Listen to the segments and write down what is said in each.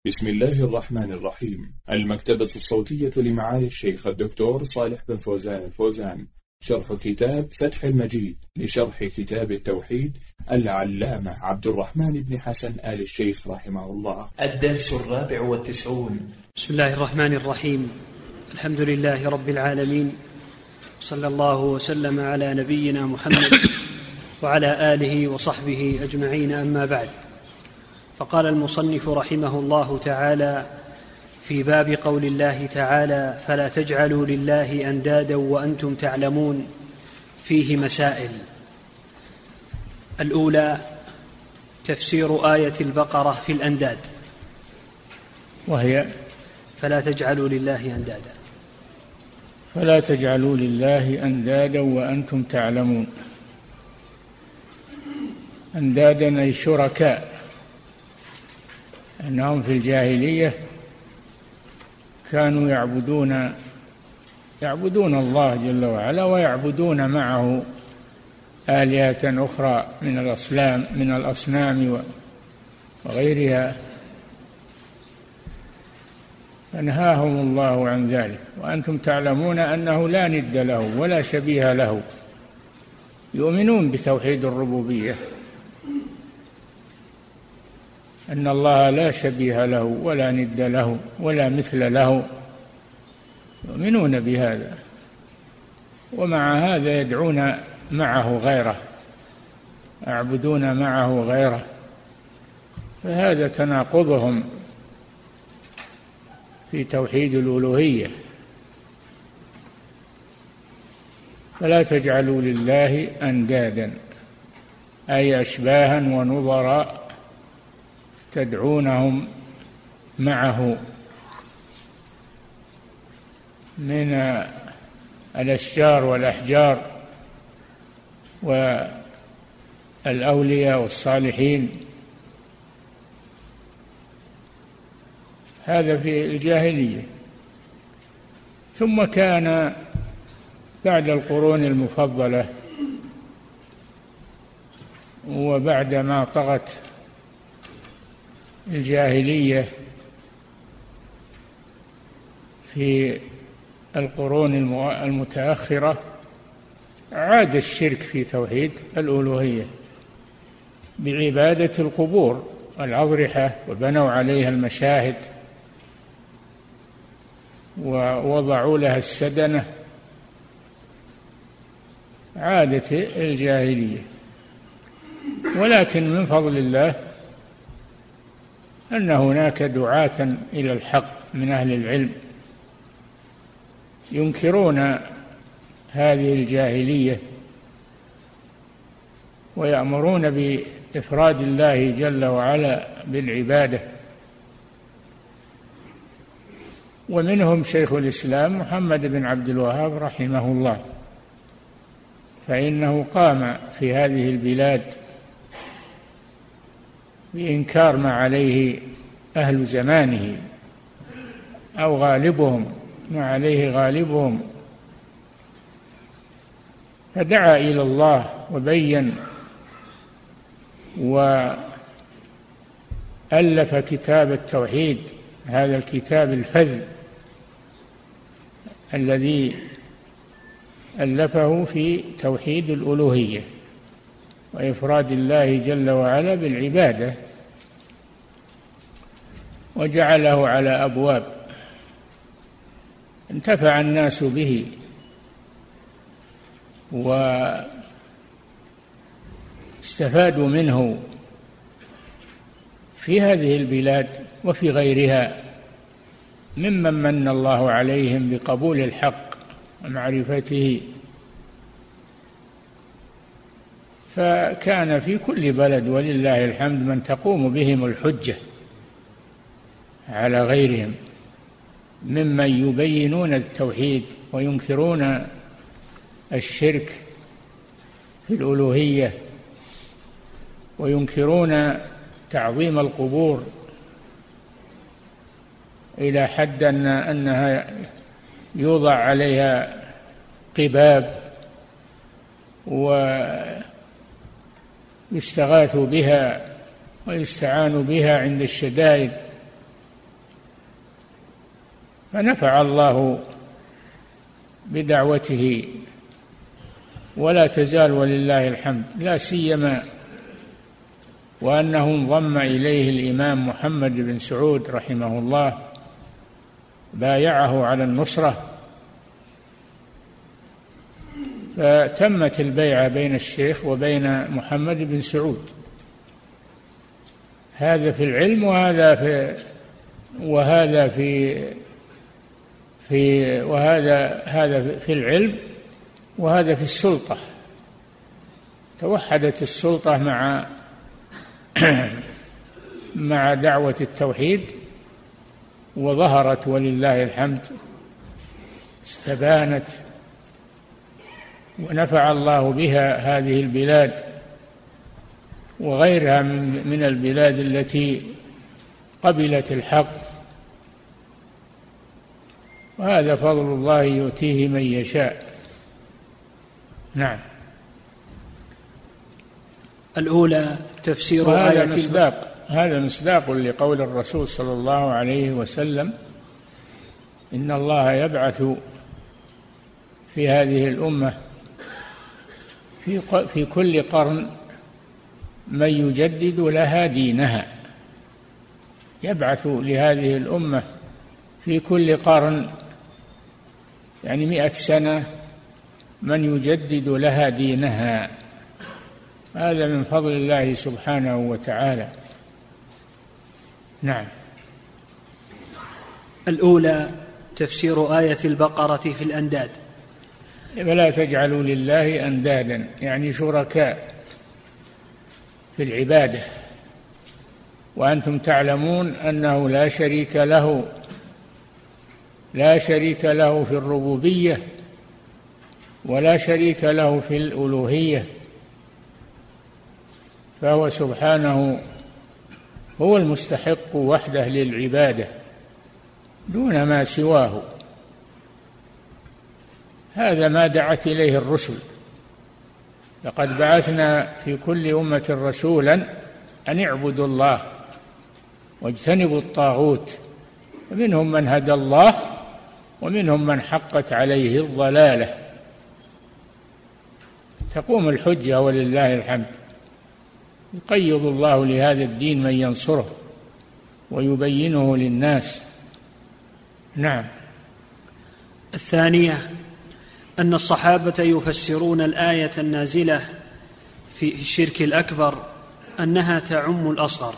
بسم الله الرحمن الرحيم. المكتبة الصوتية لمعالي الشيخ الدكتور صالح بن فوزان الفوزان، شرح كتاب فتح المجيد لشرح كتاب التوحيد العلامة عبد الرحمن بن حسن آل الشيخ رحمه الله. الدرس 94. بسم الله الرحمن الرحيم. الحمد لله رب العالمين، صلى الله وسلم على نبينا محمد وعلى آله وصحبه أجمعين، أما بعد. فقال المصنف رحمه الله تعالى في باب قول الله تعالى: فلا تجعلوا لله أندادا وأنتم تعلمون، فيه مسائل. الأولى تفسير آية البقرة في الأنداد، وهي فلا تجعلوا لله أندادا. فلا تجعلوا لله أندادا وأنتم تعلمون. أندادا أي شركاء، أنهم في الجاهلية كانوا يعبدون الله جل وعلا، ويعبدون معه آلهة أخرى من الأصنام وغيرها، فنهاهم الله عن ذلك. وأنتم تعلمون أنه لا ند له ولا شبيه له. يؤمنون بتوحيد الربوبية، أن الله لا شبيه له ولا ند له ولا مثل له، يؤمنون بهذا، ومع هذا يدعون معه غيره، يعبدون معه غيره، فهذا تناقضهم في توحيد الألوهية. فلا تجعلوا لله أندادا أي أشباها ونظراء تدعونهم معه من الأشجار والأحجار والأولياء والصالحين. هذا في الجاهلية. ثم كان بعد القرون المفضلة وبعد ما طغت الجاهلية في القرون المتأخرة، عاد الشرك في توحيد الألوهية بعبادة القبور والأضرحة، وبنوا عليها المشاهد ووضعوا لها السدنة. عادت الجاهلية، ولكن من فضل الله أن هناك دعاة إلى الحق من أهل العلم ينكرون هذه الجاهلية ويأمرون بإفراد الله جل وعلا بالعبادة. ومنهم شيخ الإسلام محمد بن عبد الوهاب رحمه الله، فإنه قام في هذه البلاد بإنكار ما عليه أهل زمانه أو غالبهم، ما عليه غالبهم، فدعا إلى الله وبين وألف كتاب التوحيد، هذا الكتاب الفذ الذي ألفه في توحيد الألوهية وإفراد الله جل وعلا بالعبادة، وجعله على أبواب انتفع الناس به واستفادوا منه في هذه البلاد وفي غيرها ممن من الله عليهم بقبول الحق ومعرفته. فكان في كل بلد ولله الحمد من تقوم بهم الحجة على غيرهم ممن يبينون التوحيد وينكرون الشرك في الألوهية، وينكرون تعظيم القبور إلى حد أنها يوضع عليها قباب ويستغاث بها ويستعان بها عند الشدائد، فنفع الله بدعوته، ولا تزال ولله الحمد، لا سيما وأنه انضم إليه الإمام محمد بن سعود رحمه الله، بايعه على النصرة، فتمت البيعة بين الشيخ وبين محمد بن سعود. هذا في العلم وهذا في العلم وهذا في السلطة. توحدت السلطة مع دعوة التوحيد، وظهرت ولله الحمد، استبانت، ونفع الله بها هذه البلاد وغيرها من البلاد التي قبلت الحق، وهذا فضل الله يؤتيه من يشاء. نعم. الأولى تفسير هذا مصداق لقول الرسول صلى الله عليه وسلم: إن الله يبعث في هذه الأمة في كل قرن من يجدد لها دينها. يبعث لهذه الأمة في كل قرن، يعني 100 سنة، من يجدد لها دينها. هذا من فضل الله سبحانه وتعالى. نعم. الأولى تفسير آية البقرة في الأنداد. فلا تجعلوا لله أندادا، يعني شركاء في العبادة، وأنتم تعلمون أنه لا شريك له في الربوبية، ولا شريك له في الألوهية، فهو سبحانه هو المستحق وحده للعبادة دون ما سواه. هذا ما دعت إليه الرسل: لقد بعثنا في كل أمة رسولا أن اعبدوا الله واجتنبوا الطاغوت، ومنهم من هدى الله ومنهم من حقت عليه الضلالة. تقوم الحجة ولله الحمد، يقيض الله لهذا الدين من ينصره ويبينه للناس. نعم. الثانية أن الصحابة يفسرون الآية النازلة في الشرك الأكبر أنها تعم الأصغر.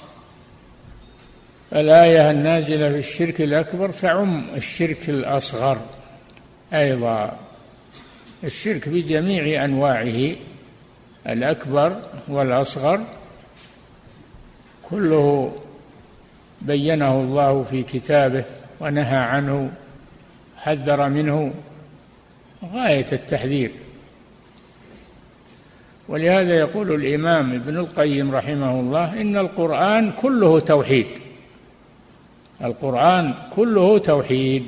الآية النازلة في الشرك الأكبر تعم الشرك الأصغر أيضا. الشرك بجميع أنواعه، الأكبر والأصغر، كله بينه الله في كتابه ونهى عنه، حذر منه غاية التحذير. ولهذا يقول الإمام ابن القيم رحمه الله: إن القرآن كله توحيد. القرآن كله توحيد،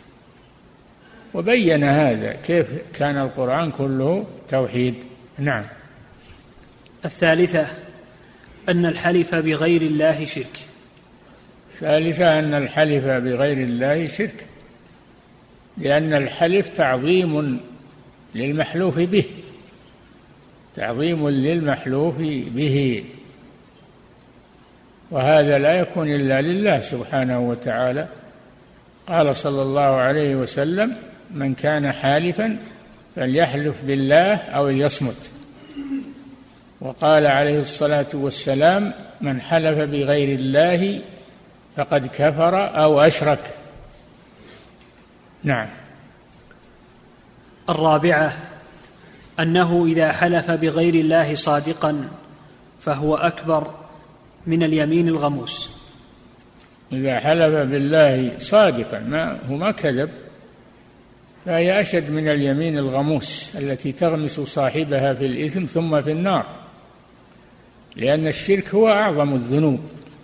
وبين هذا كيف كان القرآن كله توحيد. نعم. الثالثة أن الحلف بغير الله شرك. الثالثة أن الحلف بغير الله شرك، لأن الحلف تعظيم للمحلوف به، تعظيم للمحلوف به، وهذا لا يكون إلا لله سبحانه وتعالى. قال صلى الله عليه وسلم: من كان حالفا فليحلف بالله أو ليصمت. وقال عليه الصلاة والسلام: من حلف بغير الله فقد كفر أو أشرك. نعم. الرابعة أنه إذا حلف بغير الله صادقا فهو أكبر من اليمين الغموس. إذا حلف بالله صادقا ما كذب، فهي أشد من اليمين الغموس التي تغمس صاحبها في الإثم ثم في النار، لأن الشرك هو أعظم الذنوب،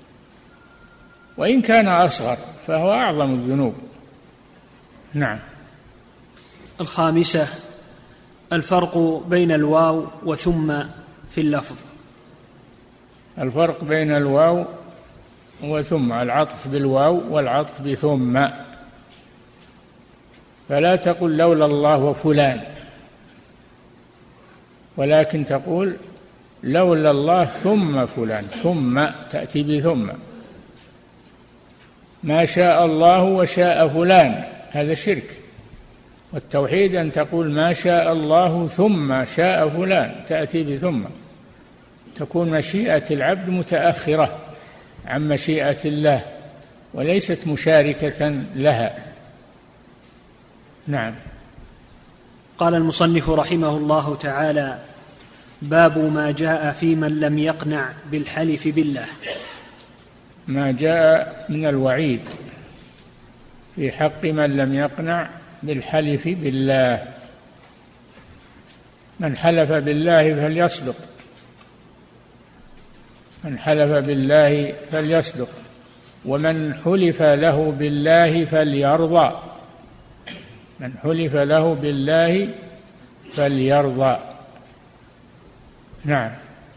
وإن كان أصغر فهو أعظم الذنوب. نعم. الخامسة الفرق بين الواو وثم في اللفظ. الفرق بين الواو وثم: العطف بالواو والعطف بثم. فلا تقل لولا الله وفلان، ولكن تقول لولا الله ثم فلان، ثم تأتي بثم. ما شاء الله وشاء فلان هذا شرك، والتوحيد أن تقول ما شاء الله ثم شاء فلان، تأتي بثم، تكون مشيئة العبد متأخرة عن مشيئة الله وليست مشاركة لها. نعم. قال المصنف رحمه الله تعالى: باب ما جاء في من لم يقنع بالحلف بالله. ما جاء من الوعيد في حق من لم يقنع بالحلف بالله. من حلف بالله فليصدق، من حلف بالله فليصدق، ومن حلف له بالله فليرضى، من حلف له بالله فليرضى. نعم.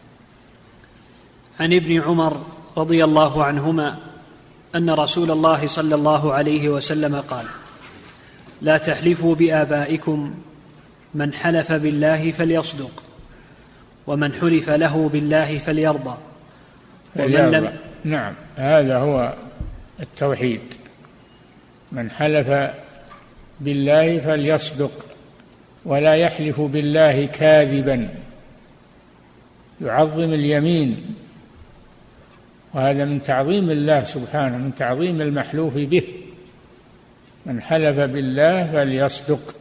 عن ابن عمر رضي الله عنهما أن رسول الله صلى الله عليه وسلم قال: لا تحلفوا بآبائكم، من حلف بالله فليصدق، ومن حلف له بالله فليرضى، ومن لم. نعم، هذا هو التوحيد. من حلف بالله فليصدق، ولا يحلف بالله كاذبا، يعظم اليمين، وهذا من تعظيم الله سبحانه، من تعظيم المحلوف به. من حلف بالله فليصدق،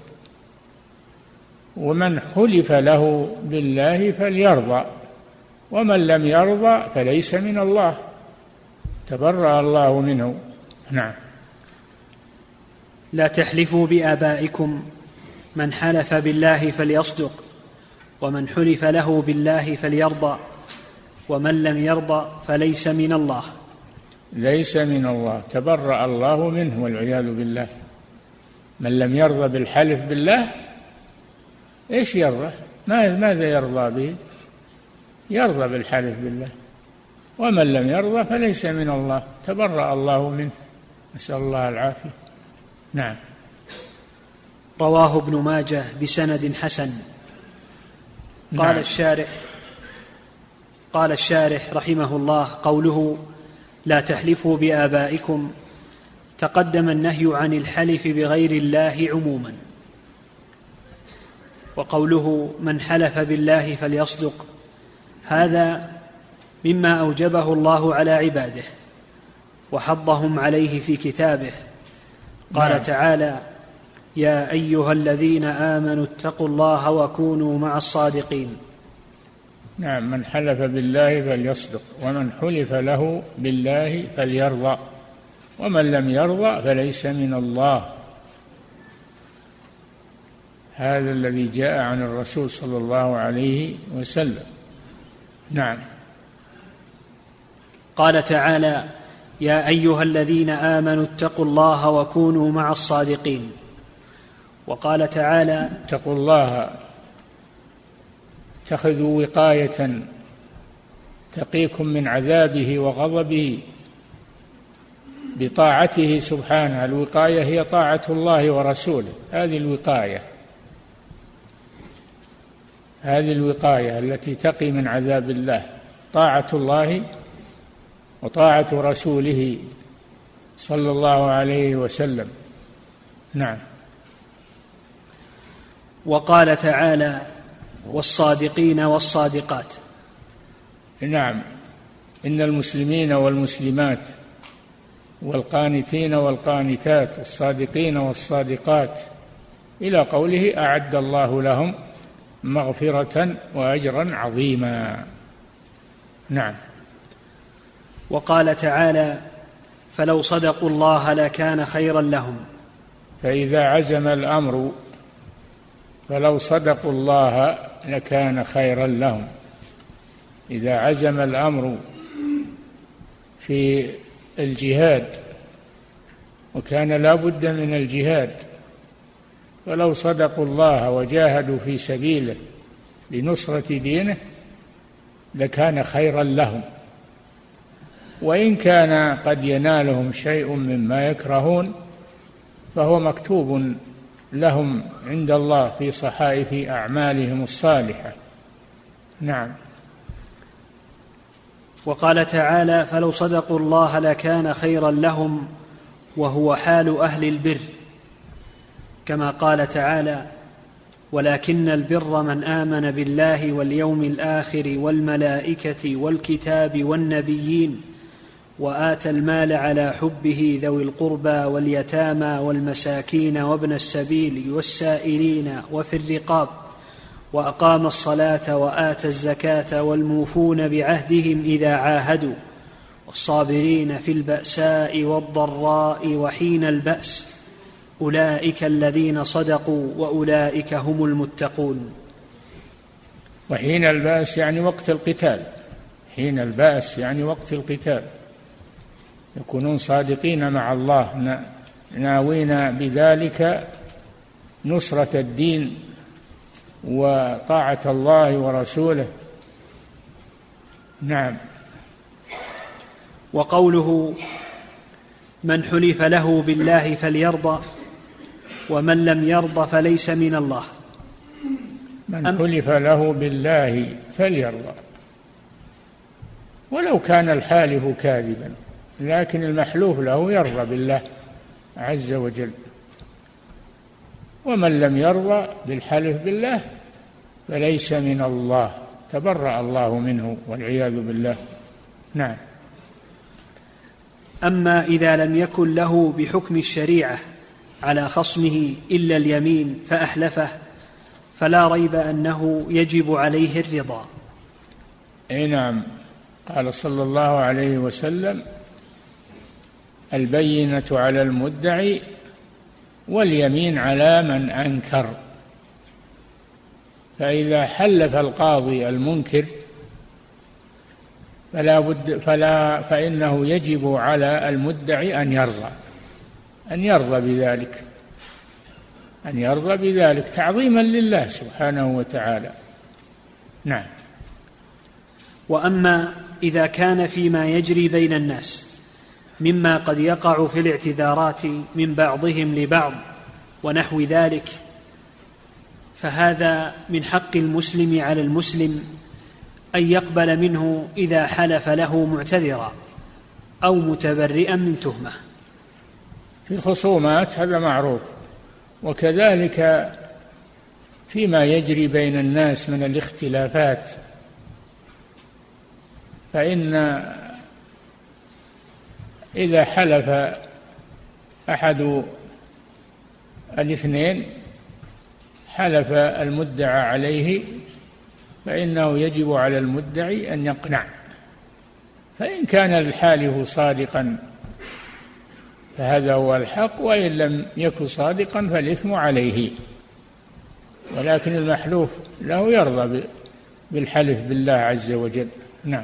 ومن حلف له بالله فليرضى، ومن لم يرضى فليس من الله، تبرأ الله منه. نعم. لا تحلفوا بآبائكم، من حلف بالله فليصدق، ومن حلف له بالله فليرضى، ومن لم يرضى فليس من الله. ليس من الله، تبرأ الله منه والعياذ بالله. من لم يرضى بالحلف بالله ايش يرضى؟ ماذا يرضى به؟ يرضى بالحلف بالله. ومن لم يرضى فليس من الله، تبرأ الله منه، نسأل الله العافية. نعم. رواه ابن ماجه بسند حسن. قال الشارح رحمه الله: قوله لا تحلفوا بآبائكم تقدم النهي عن الحلف بغير الله عموما، وقوله من حلف بالله فليصدق هذا مما أوجبه الله على عباده وحضهم عليه في كتابه. قال تعالى: يا أيها الذين آمنوا اتقوا الله وكونوا مع الصادقين. نعم. من حلف بالله فليصدق، ومن حلف له بالله فليرضى، ومن لم يرضى فليس من الله. هذا الذي جاء عن الرسول صلى الله عليه وسلم. نعم. قال تعالى: يا أيها الذين آمنوا اتقوا الله وكونوا مع الصادقين. وقال تعالى: اتقوا الله، اتخذوا وقاية تقيكم من عذابه وغضبه بطاعته سبحانه. الوقاية هي طاعة الله ورسوله، هذه الوقاية التي تقي من عذاب الله، طاعة الله وطاعة رسوله صلى الله عليه وسلم. نعم. وقال تعالى: والصادقين والصادقات. نعم. إن المسلمين والمسلمات والقانتين والقانتات والصادقين والصادقات إلى قوله: أعد الله لهم مغفرة وأجرا عظيما. نعم. وقال تعالى: فلو صدقوا الله لكان خيرا لهم. فإذا عزم الأمر فلو صدقوا الله لكان خيرا لهم. إذا عزم الأمر في الجهاد وكان لا بد من الجهاد، فلو صدقوا الله وجاهدوا في سبيله لنصرة دينه لكان خيرا لهم. وإن كان قد ينالهم شيء مما يكرهون فهو مكتوب لهم عند الله في صحائف أعمالهم الصالحة. نعم. وقال تعالى: فلو صدقوا الله لكان خيرا لهم، وهو حال أهل البر، كما قال تعالى: ولكن البر من آمن بالله واليوم الآخر والملائكة والكتاب والنبيين وآتى المال على حبه ذوي القربى واليتامى والمساكين وابن السبيل والسائلين وفي الرقاب وأقام الصلاة وآتى الزكاة والموفون بعهدهم إذا عاهدوا والصابرين في البأساء والضراء وحين البأس أولئك الذين صدقوا وأولئك هم المتقون. وحين البأس يعني وقت القتال، حين البأس يعني وقت القتال، يكونون صادقين مع الله ناوين بذلك نصرة الدين وطاعة الله ورسوله. نعم. وقوله: من حلف له بالله فليرضى ومن لم يرضى فليس من الله. من حلف له بالله فليرضى، ولو كان الحالف كاذبا، لكن المحلوف له يرضى بالله عز وجل. ومن لم يرضى بالحلف بالله فليس من الله، تبرأ الله منه والعياذ بالله. نعم. أما إذا لم يكن له بحكم الشريعة على خصمه إلا اليمين فأحلفه فلا ريب أنه يجب عليه الرضا. نعم. قال صلى الله عليه وسلم: البينة على المدعي واليمين على من أنكر. فإذا حلف القاضي المنكر فإنه يجب على المدعي أن يرضى بذلك تعظيما لله سبحانه وتعالى. نعم. وأما إذا كان فيما يجري بين الناس مما قد يقع في الاعتذارات من بعضهم لبعض ونحو ذلك، فهذا من حق المسلم على المسلم أن يقبل منه إذا حلف له معتذرا أو متبرئا من تهمة. في الخصومات هذا معروف، وكذلك فيما يجري بين الناس من الاختلافات، فإن إذا حلف أحد الاثنين حلف المدعى عليه فإنه يجب على المدعي أن يقنع، فإن كان الحالف صادقا فهذا هو الحق، وإن لم يكن صادقا فالإثم عليه، ولكن المحلوف له يرضى بالحلف بالله عز وجل. نعم.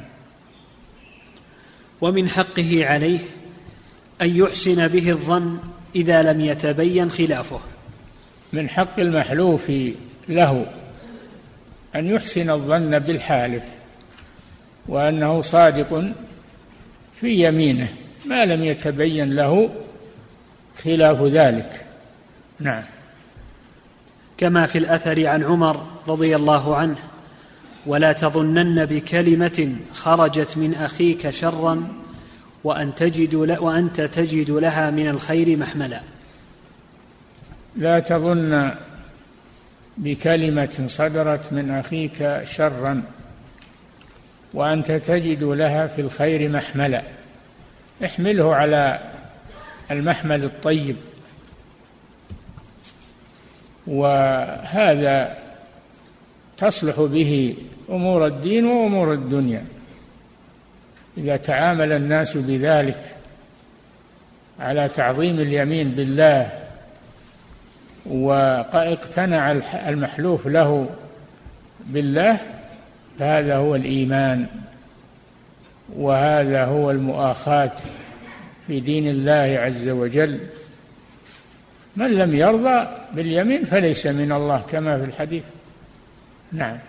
ومن حقه عليه أن يحسن به الظن إذا لم يتبين خلافه. من حق المحلوف له أن يحسن الظن بالحالف وأنه صادق في يمينه ما لم يتبين له خلاف ذلك. نعم. كما في الأثر عن عمر رضي الله عنه: ولا تظنن بكلمة خرجت من أخيك شرا وأنت تجد لها من الخير محملا. لا تظن بكلمة صدرت من أخيك شرا وأنت تجد لها في الخير محملا، احمله على المحمل الطيب، وهذا تصلح به أمور الدين وأمور الدنيا. إذا تعامل الناس بذلك على تعظيم اليمين بالله واقتنع المحلوف له بالله فهذا هو الإيمان، وهذا هو المؤاخاة في دين الله عز وجل. من لم يرضى باليمين فليس من الله كما في الحديث. نعم.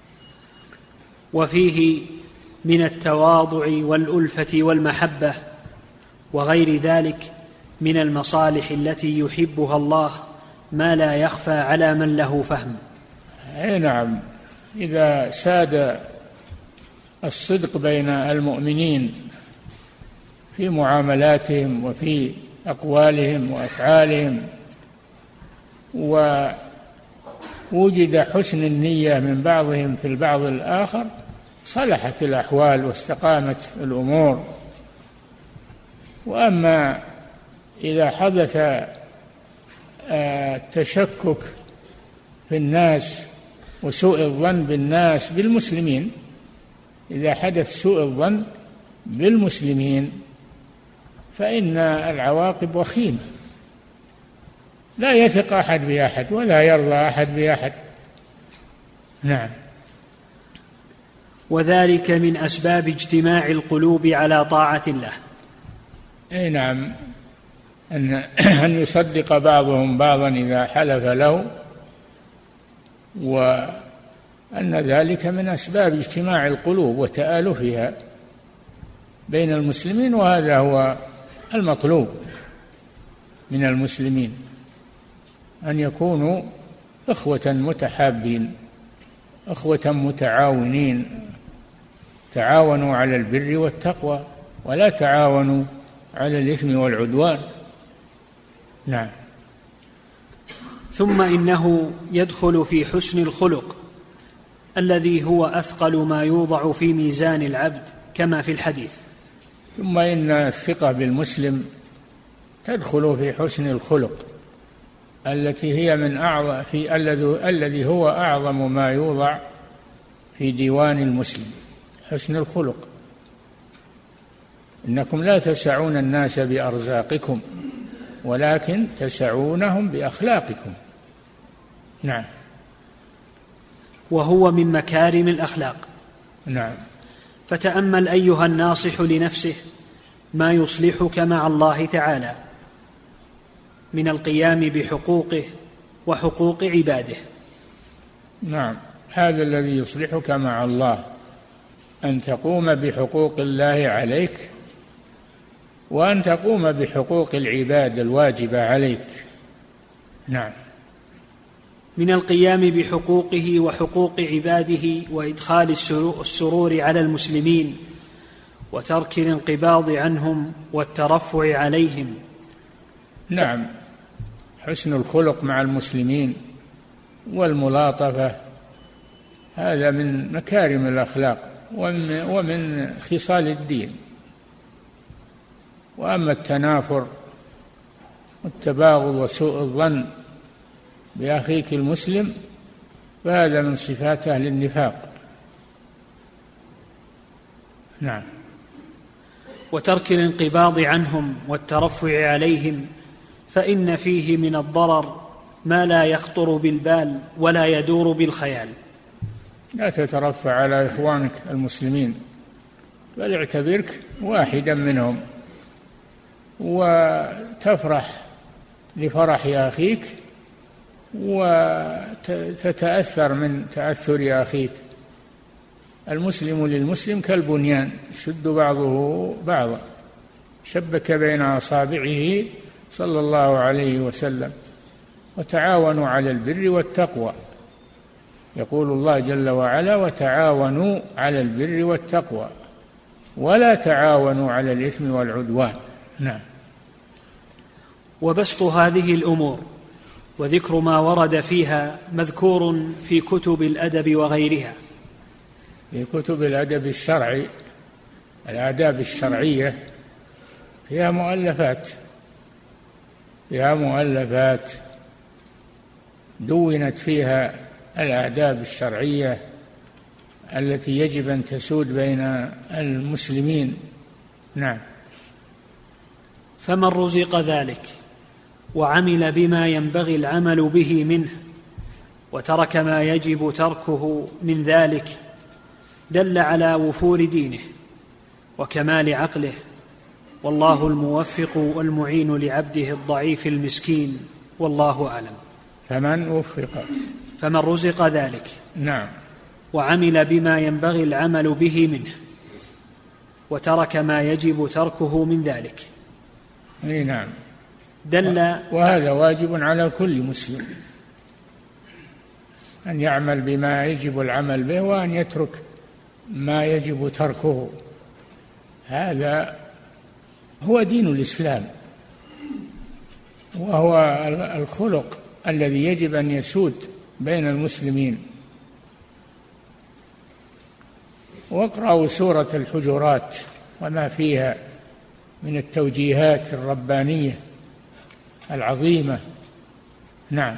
وفيه من التواضع والألفة والمحبة وغير ذلك من المصالح التي يحبها الله ما لا يخفى على من له فهم. أي نعم، إذا ساد الصدق بين المؤمنين في معاملاتهم وفي أقوالهم وأفعالهم، ووجد حسن النية من بعضهم في البعض الآخر، صلحت الأحوال واستقامت الأمور. وأما إذا حدث التشكك في الناس وسوء الظن بالناس بالمسلمين، إذا حدث سوء الظن بالمسلمين فإن العواقب وخيمة، لا يثق أحد بأحد ولا يرضى أحد بأحد. نعم. وذلك من أسباب اجتماع القلوب على طاعة الله. أي نعم، أن يصدق بعضهم بعضا إذا حلف له، وأن ذلك من أسباب اجتماع القلوب وتآلفها بين المسلمين، وهذا هو المطلوب من المسلمين، أن يكونوا إخوة متحابين، إخوة متعاونين، تعاونوا على البر والتقوى ولا تعاونوا على الإثم والعدوان. نعم. ثم إنه يدخل في حسن الخلق الذي هو أثقل ما يوضع في ميزان العبد كما في الحديث. ثم إن الثقة بالمسلم تدخل في حسن الخلق التي هي من أعظم الذي هو أعظم ما يوضع في ديوان المسلم، حسن الخلق. إنكم لا تسعون الناس بأرزاقكم ولكن تسعونهم بأخلاقكم. نعم. وهو من مكارم الأخلاق. نعم. فتأمل أيها الناصح لنفسه ما يصلحك مع الله تعالى من القيام بحقوقه وحقوق عباده. نعم، هذا الذي يصلحك مع الله، أن تقوم بحقوق الله عليك وأن تقوم بحقوق العباد الواجبة عليك. نعم. من القيام بحقوقه وحقوق عباده وإدخال السرور على المسلمين وترك الانقباض عنهم والترفع عليهم. نعم، حسن الخلق مع المسلمين والملاطفة هذا من مكارم الأخلاق ومن خصال الدين. وأما التنافر والتباغض وسوء الظن بأخيك المسلم فهذا من صفات أهل النفاق. نعم. وترك الانقباض عنهم والترفع عليهم فإن فيه من الضرر ما لا يخطر بالبال ولا يدور بالخيال. لا تترفع على إخوانك المسلمين، بل اعتبرك واحدا منهم وتفرح لفرح أخيك وتتأثر من تأثر أخيك. المسلم للمسلم كالبنيان يشد بعضه بعضا، شبك بين أصابعه صلى الله عليه وسلم. وتعاونوا على البر والتقوى، يقول الله جل وعلا: وتعاونوا على البر والتقوى ولا تعاونوا على الإثم والعدوان. نعم. وبسط هذه الأمور وذكر ما ورد فيها مذكور في كتب الأدب وغيرها. في كتب الأدب الشرعي، الآداب الشرعية فيها مؤلفات دونت فيها الآداب الشرعية التي يجب أن تسود بين المسلمين. نعم. فمن رزق ذلك وعمل بما ينبغي العمل به منه وترك ما يجب تركه من ذلك دل على وفور دينه وكمال عقله، والله الموفق والمعين لعبده الضعيف المسكين، والله أعلم. فمن رزق ذلك نعم وعمل بما ينبغي العمل به منه وترك ما يجب تركه من ذلك. نعم. وهذا واجب على كل مسلم أن يعمل بما يجب العمل به وأن يترك ما يجب تركه. هذا هو دين الإسلام، وهو الخلق الذي يجب أن يسود بين المسلمين. واقرأوا سورة الحجرات وما فيها من التوجيهات الربانية العظيمة. نعم.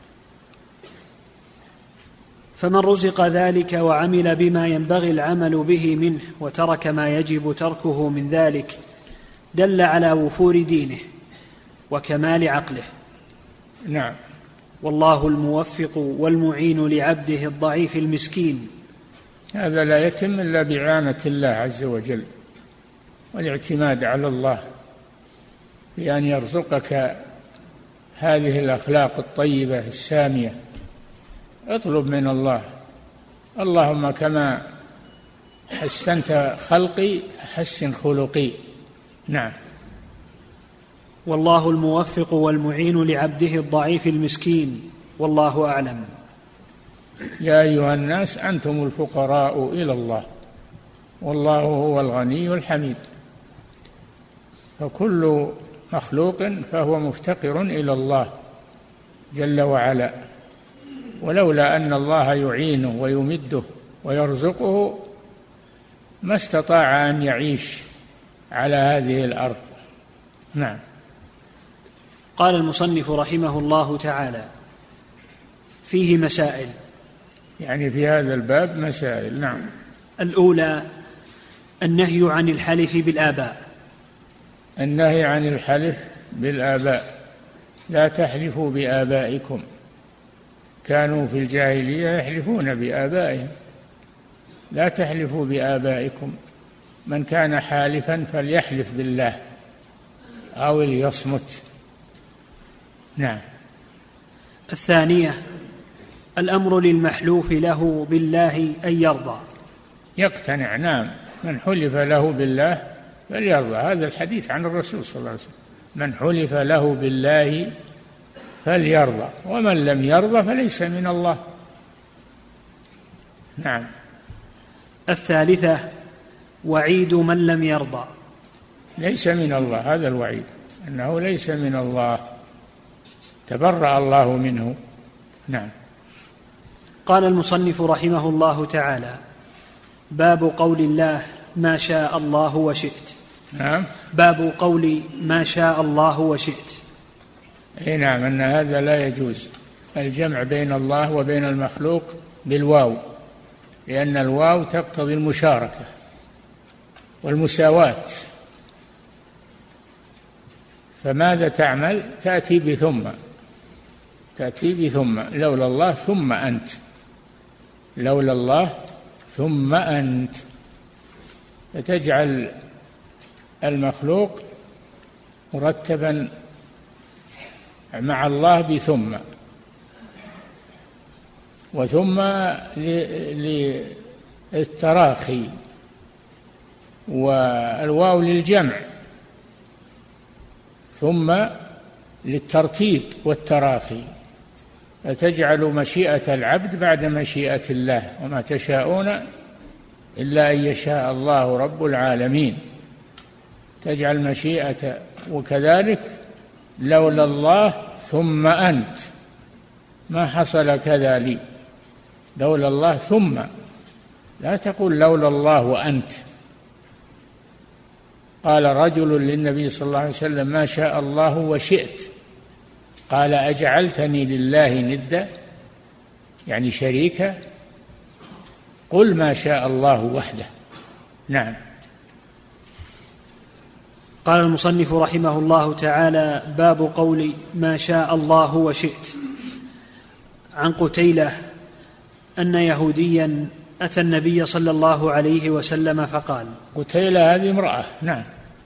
فمن رزق ذلك وعمل بما ينبغي العمل به منه وترك ما يجب تركه من ذلك دل على وفور دينه وكمال عقله. نعم. والله الموفق والمعين لعبده الضعيف المسكين. هذا لا يتم إلا بإعانة الله عز وجل والاعتماد على الله بأن يرزقك هذه الأخلاق الطيبة السامية. اطلب من الله: اللهم كما حسنت خلقي حسن خلقي. نعم. والله الموفق والمعين لعبده الضعيف المسكين، والله أعلم. يا أيها الناس أنتم الفقراء إلى الله والله هو الغني الحميد. فكل مخلوق فهو مفتقر إلى الله جل وعلا، ولولا أن الله يعينه ويمده ويرزقه ما استطاع أن يعيش على هذه الأرض. نعم. قال المصنف رحمه الله تعالى: فيه مسائل، يعني في هذا الباب مسائل. نعم. الأولى النهي عن الحلف بالآباء. النهي عن الحلف بالآباء: لا تحلفوا بآبائكم. كانوا في الجاهلية يحلفون بآبائهم. لا تحلفوا بآبائكم. من كان حالفا فليحلف بالله أو ليصمت. نعم. الثانية الأمر للمحلوف له بالله أن يرضى. يقتنع. نعم. من حلف له بالله فليرضى. هذا الحديث عن الرسول صلى الله عليه وسلم: من حلف له بالله فليرضى ومن لم يرضى فليس من الله. نعم. الثالثة وعيد من لم يرضى. ليس من الله. هذا الوعيد أنه ليس من الله، تبرأ الله منه. نعم. قال المصنف رحمه الله تعالى: باب قول الله ما شاء الله وشئت. نعم. باب قول ما شاء الله وشئت. اي نعم، أن هذا لا يجوز الجمع بين الله وبين المخلوق بالواو، لأن الواو تقتضي المشاركة والمساواة. فماذا تعمل؟ تأتي بثم. لولا الله ثم أنت. لولا الله ثم أنت. فتجعل المخلوق مرتبا مع الله بثم، وثم للتراخي، والواو للجمع، ثم للترتيب والتراخي. فتجعل مشيئة العبد بعد مشيئة الله: وما تشاءون إلا أن يشاء الله رب العالمين. تجعل مشيئة. وكذلك لولا الله ثم أنت، ما حصل كذا لي. لولا الله ثم، لا تقول لولا الله وأنت. قال رجل للنبي صلى الله عليه وسلم: ما شاء الله وشئت. قال: أجعلتني لله ندا، يعني شريكا؟ قل ما شاء الله وحده. نعم. قال المصنف رحمه الله تعالى: باب قول ما شاء الله وشئت. عن قتيلة أن يهوديا أتى النبي صلى الله عليه وسلم فقال. قتيلة هذه امرأة. نعم.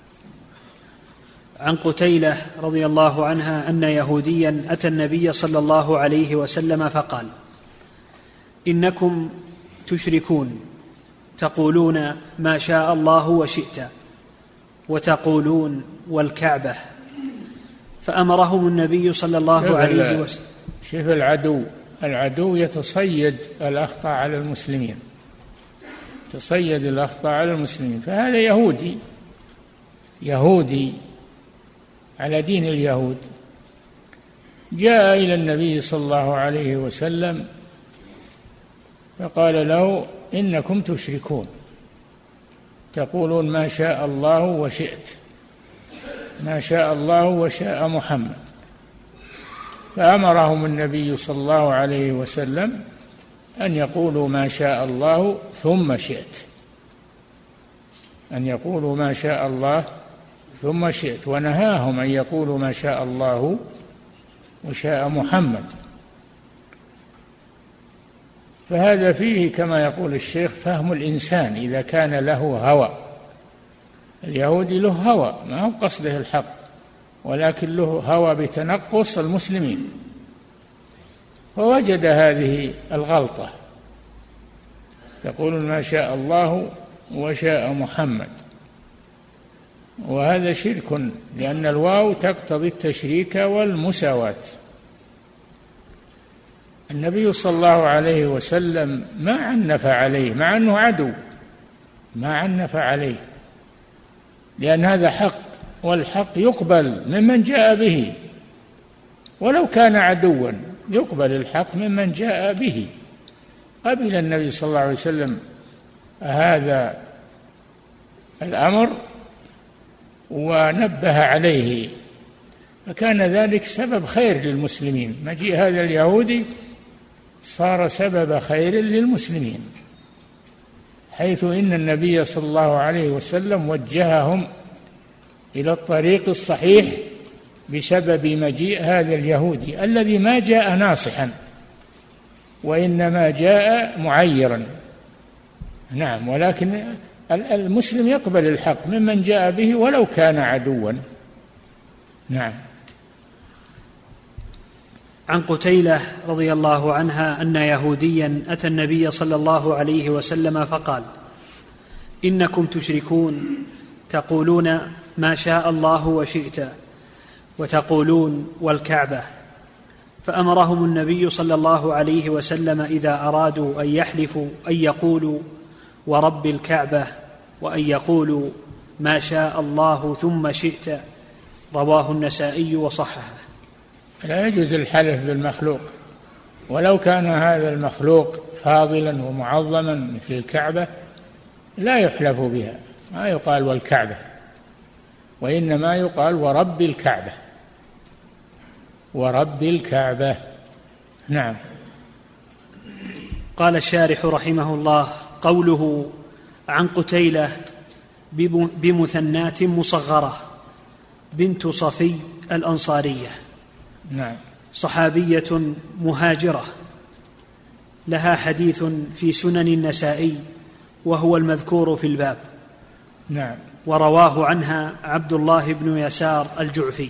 عن قتيلة رضي الله عنها أن يهوديا أتى النبي صلى الله عليه وسلم فقال: إنكم تشركون، تقولون ما شاء الله وشئت، وتقولون والكعبة، فأمرهم النبي صلى الله عليه وسلم. شوف العدو يتصيد الأخطاء على المسلمين، تصيد الأخطاء على المسلمين، فهذا يهودي على دين اليهود، جاء إلى النبي صلى الله عليه وسلم فقال له: إنكم تشركون، تقولون ما شاء الله وشئت، ما شاء الله وشاء محمد. فأمرهم النبي صلى الله عليه وسلم أن يقولوا ما شاء الله ثم شئت، أن يقولوا ما شاء الله ثم شئت، ونهاهم أن يقولوا ما شاء الله وشاء محمد. فهذا فيه كما يقول الشيخ فهم الإنسان إذا كان له هوى. اليهودي له هوى، ما هو قصده الحق، ولكن له هوى بتنقص المسلمين، فوجد هذه الغلطة، تقول ما شاء الله وشاء محمد، وهذا شرك، لأن الواو تقتضي التشريك والمساواة. النبي صلى الله عليه وسلم ما عنف عليه، مع أنه عدو، ما عنف عليه، لأن هذا حق، والحق يقبل ممن جاء به، ولو كان عدوا يقبل الحق ممن جاء به. قبل النبي صلى الله عليه وسلم هذا الأمر ونبه عليه، فكان ذلك سبب خير للمسلمين. مجيء هذا اليهودي صار سبب خير للمسلمين، حيث إن النبي صلى الله عليه وسلم وجههم إلى الطريق الصحيح بسبب مجيء هذا اليهودي الذي ما جاء ناصحا، وإنما جاء معيرا. نعم، ولكن المسلم يقبل الحق ممن جاء به ولو كان عدوا. نعم. عن قتيلة رضي الله عنها أن يهوديا أتى النبي صلى الله عليه وسلم فقال: إنكم تشركون، تقولون ما شاء الله وشئت، وتقولون والكعبة. فأمرهم النبي صلى الله عليه وسلم إذا أرادوا أن يحلفوا أن يقولوا ورب الكعبة، وأن يقولوا ما شاء الله ثم شئت. رواه النسائي وصححه. لا يجوز الحلف بالمخلوق، ولو كان هذا المخلوق فاضلا ومعظما مثل الكعبة لا يحلف بها، ما يقال والكعبة، وإنما يقال ورب الكعبة، ورب الكعبة. نعم. قال الشارح رحمه الله: قوله عن قتيلة بمثنات مصغرة بنت صفي الأنصارية. نعم. صحابية مهاجرة، لها حديث في سنن النسائي وهو المذكور في الباب. نعم. ورواه عنها عبد الله بن يسار الجعفي.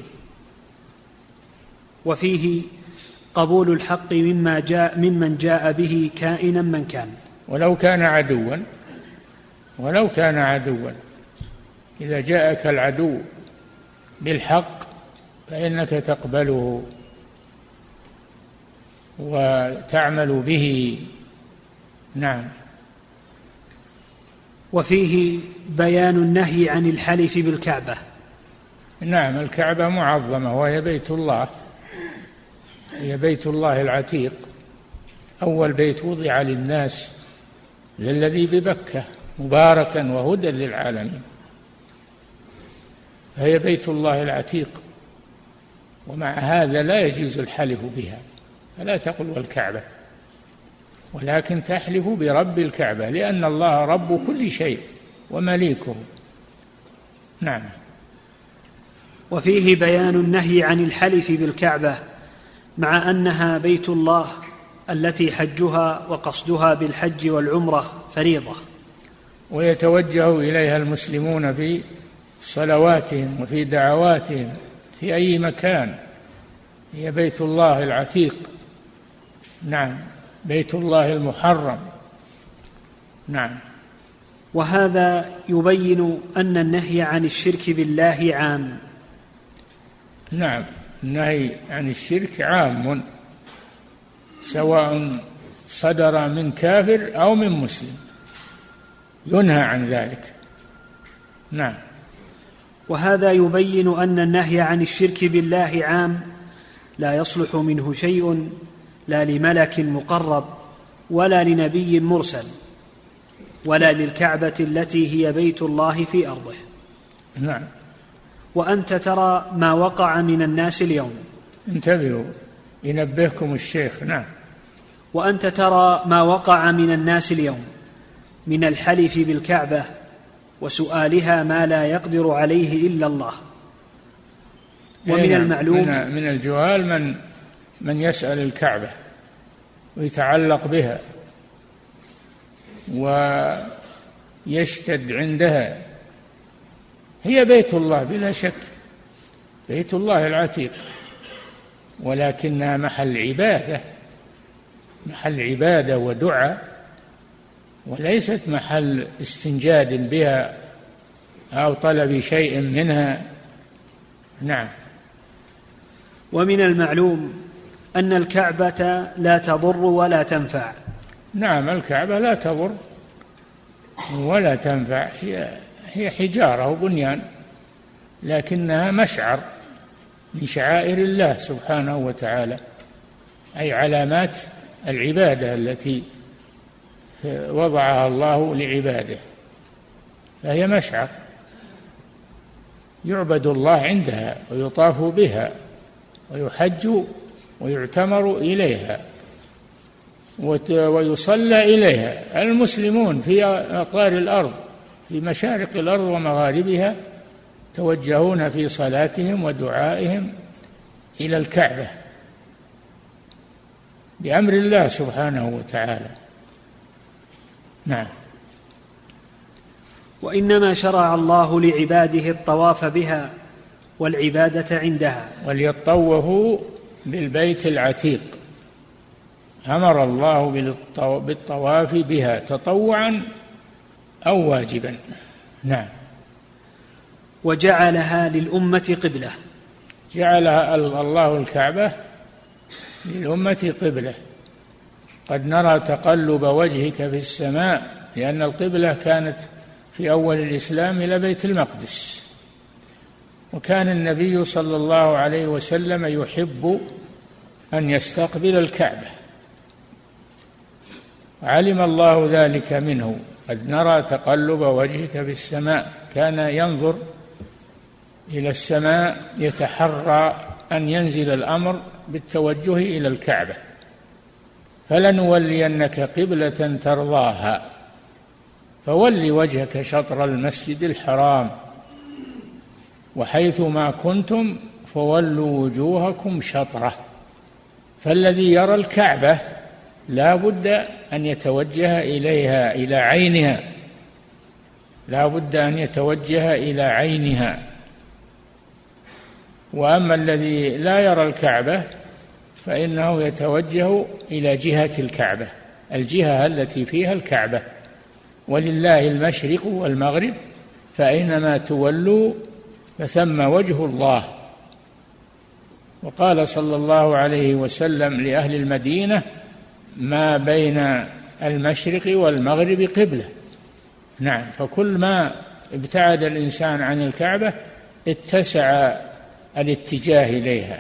وفيه قبول الحق ممن جاء به كائنا من كان، ولو كان عدوا، إذا جاءك العدو بالحق فإنك تقبله وتعمل به. نعم. وفيه بيان النهي عن الحلف بالكعبة. نعم، الكعبة معظمة وهي بيت الله، هي بيت الله العتيق، أول بيت وضع للناس، للذي ببكة مباركا وهدى للعالمين، فهي بيت الله العتيق، ومع هذا لا يجوز الحلف بها، فلا تقل والكعبة، ولكن تحلف برب الكعبة، لأن الله رب كل شيء ومليكه. نعم. وفيه بيان النهي عن الحلف بالكعبة، مع أنها بيت الله التي حجها وقصدها بالحج والعمرة فريضة، ويتوجه إليها المسلمون في صلواتهم وفي دعواتهم في أي مكان. هي بيت الله العتيق. نعم، بيت الله المحرم. نعم. وهذا يبين أن النهي عن الشرك بالله عام. نعم، النهي عن الشرك عام سواء صدر من كافر أو من مسلم، ينهى عن ذلك. نعم. وهذا يبين أن النهي عن الشرك بالله عام، لا يصلح منه شيء لا لملك مقرب ولا لنبي مرسل ولا للكعبة التي هي بيت الله في أرضه. نعم. وأنت ترى ما وقع من الناس اليوم. انتبهوا، ينبهكم الشيخ. نعم. وأنت ترى ما وقع من الناس اليوم من الحلف بالكعبة وسؤالها ما لا يقدر عليه إلا الله. ومن المعلوم من الجهال من يسأل الكعبة ويتعلق بها ويشتد عندها. هي بيت الله بلا شك، بيت الله العتيق، ولكنها محل عبادة ودعاء، وليست محل استنجاد بها أو طلب شيء منها. نعم. ومن المعلوم أن الكعبة لا تضر ولا تنفع. نعم، الكعبة لا تضر ولا تنفع، هي حجارة وبنيان، لكنها مشعر من شعائر الله سبحانه وتعالى، أي علامات العبادة التي وضعها الله لعباده، فهي مشعر يعبد الله عندها ويطاف بها ويحج ويعتمر إليها ويصلى إليها. المسلمون في أقطار الأرض، في مشارق الأرض ومغاربها، توجهون في صلاتهم ودعائهم إلى الكعبة بأمر الله سبحانه وتعالى. نعم. وإنما شرع الله لعباده الطواف بها والعبادة عندها. وليطوفوا بالبيت العتيق، أمر الله بالطواف بها تطوعا أو واجبا. نعم. وجعلها للأمة قبلة. جعلها الله الكعبة للأمة قبلة. قد نرى تقلب وجهك في السماء، لأن القبلة كانت في أول الإسلام إلى بيت المقدس، وكان النبي صلى الله عليه وسلم يحب أن يستقبل الكعبة، علم الله ذلك منه. قد نرى تقلب وجهك في السماء، كان ينظر إلى السماء يتحرى أن ينزل الأمر بالتوجه إلى الكعبة. فلنولينك قبلة ترضاها فول وجهك شطر المسجد الحرام وحيث ما كنتم فولوا وجوهكم شطره. فالذي يرى الكعبة لا بد أن يتوجه إليها، إلى عينها، لا بد أن يتوجه إلى عينها. وأما الذي لا يرى الكعبة فإنه يتوجه إلى جهة الكعبة، الجهة التي فيها الكعبة. ولله المشرق والمغرب فأينما تولوا فثم وجه الله. وقال صلى الله عليه وسلم لأهل المدينة: ما بين المشرق والمغرب قبلة. نعم. فكل ما ابتعد الإنسان عن الكعبة اتسع الاتجاه إليها.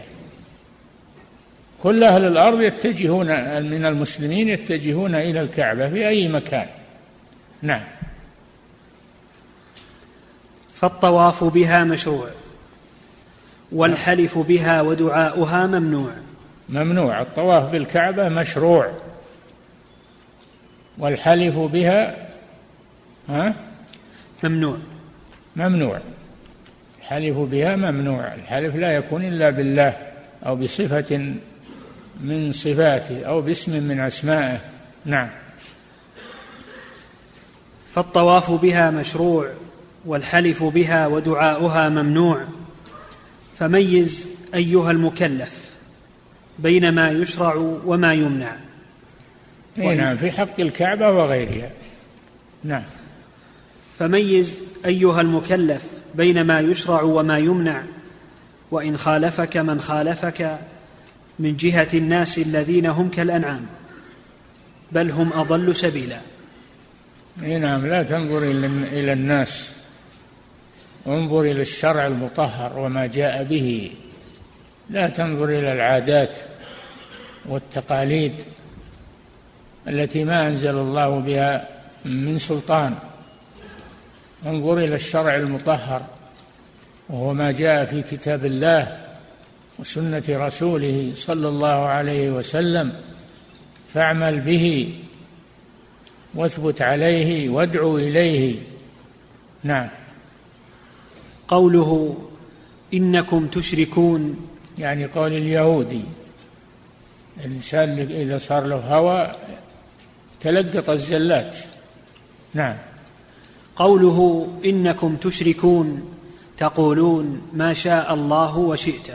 كل أهل الأرض يتجهون، من المسلمين يتجهون إلى الكعبة في أي مكان. نعم. فالطواف بها مشروع، والحلف بها ودعاؤها ممنوع. ممنوع. الطواف بالكعبة مشروع، والحلف بها ممنوع. ممنوع. الحلف بها ممنوع. الحلف لا يكون إلا بالله أو بصفة من صفاته أو باسم من أسمائه. نعم. فالطواف بها مشروع، والحلف بها ودعاؤها ممنوع. فميز أيها المكلف بين ما يشرع وما يمنع. نعم، في حق الكعبة وغيرها. نعم. فميز أيها المكلف بين ما يشرع وما يمنع، وإن خالفك من خالفك من جهة الناس الذين هم كالأنعام بل هم أضل سبيلا. نعم، لا تنظر إلى الناس، انظر إلى الشرع المطهر وما جاء به، لا تنظر إلى العادات والتقاليد التي ما أنزل الله بها من سلطان. انظر إلى الشرع المطهر وهو ما جاء في كتاب الله وسنة رسوله صلى الله عليه وسلم، فاعمل به واثبت عليه وادعو إليه. نعم. قوله إنكم تشركون، يعني قول اليهودي، الإنسان إذا صار له هوى تلقط الزلات. نعم. قوله إنكم تشركون تقولون ما شاء الله وشئت،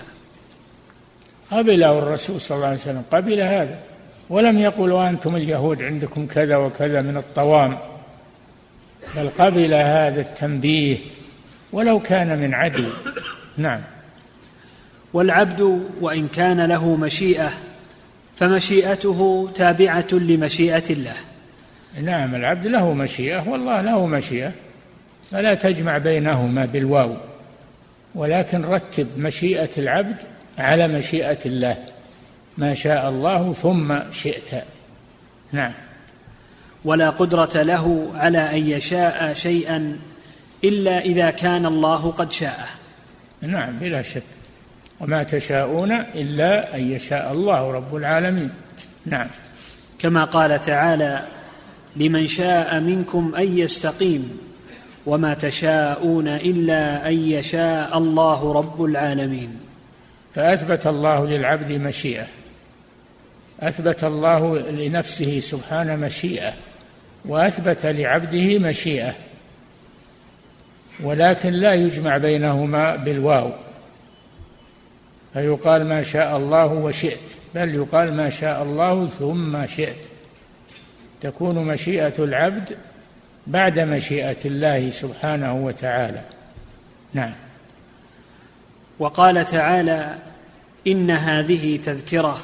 قبله الرسول صلى الله عليه وسلم، قبل هذا، ولم يقل وأنتم اليهود عندكم كذا وكذا من الطوام، بل قبل هذا التنبيه ولو كان من عدو. نعم. والعبد وإن كان له مشيئة فمشيئته تابعة لمشيئة الله. نعم، العبد له مشيئة والله له مشيئة، فلا تجمع بينهما بالواو، ولكن رتب مشيئة العبد على مشيئة الله، ما شاء الله ثم شئت. نعم. ولا قدرة له على أن يشاء شيئا إلا إذا كان الله قد شاءه. نعم، بلا شك، وما تشاءون إلا أن يشاء الله رب العالمين. نعم. كما قال تعالى لمن شاء منكم أن يستقيم وما تشاءون إلا أن يشاء الله رب العالمين. فأثبت الله للعبد مشيئة، أثبت الله لنفسه سبحانه مشيئة، وأثبت لعبده مشيئة، ولكن لا يجمع بينهما بالواو فيقال ما شاء الله وشئت، بل يقال ما شاء الله ثم شئت، تكون مشيئة العبد بعد مشيئة الله سبحانه وتعالى. نعم. وقال تعالى إن هذه تذكرة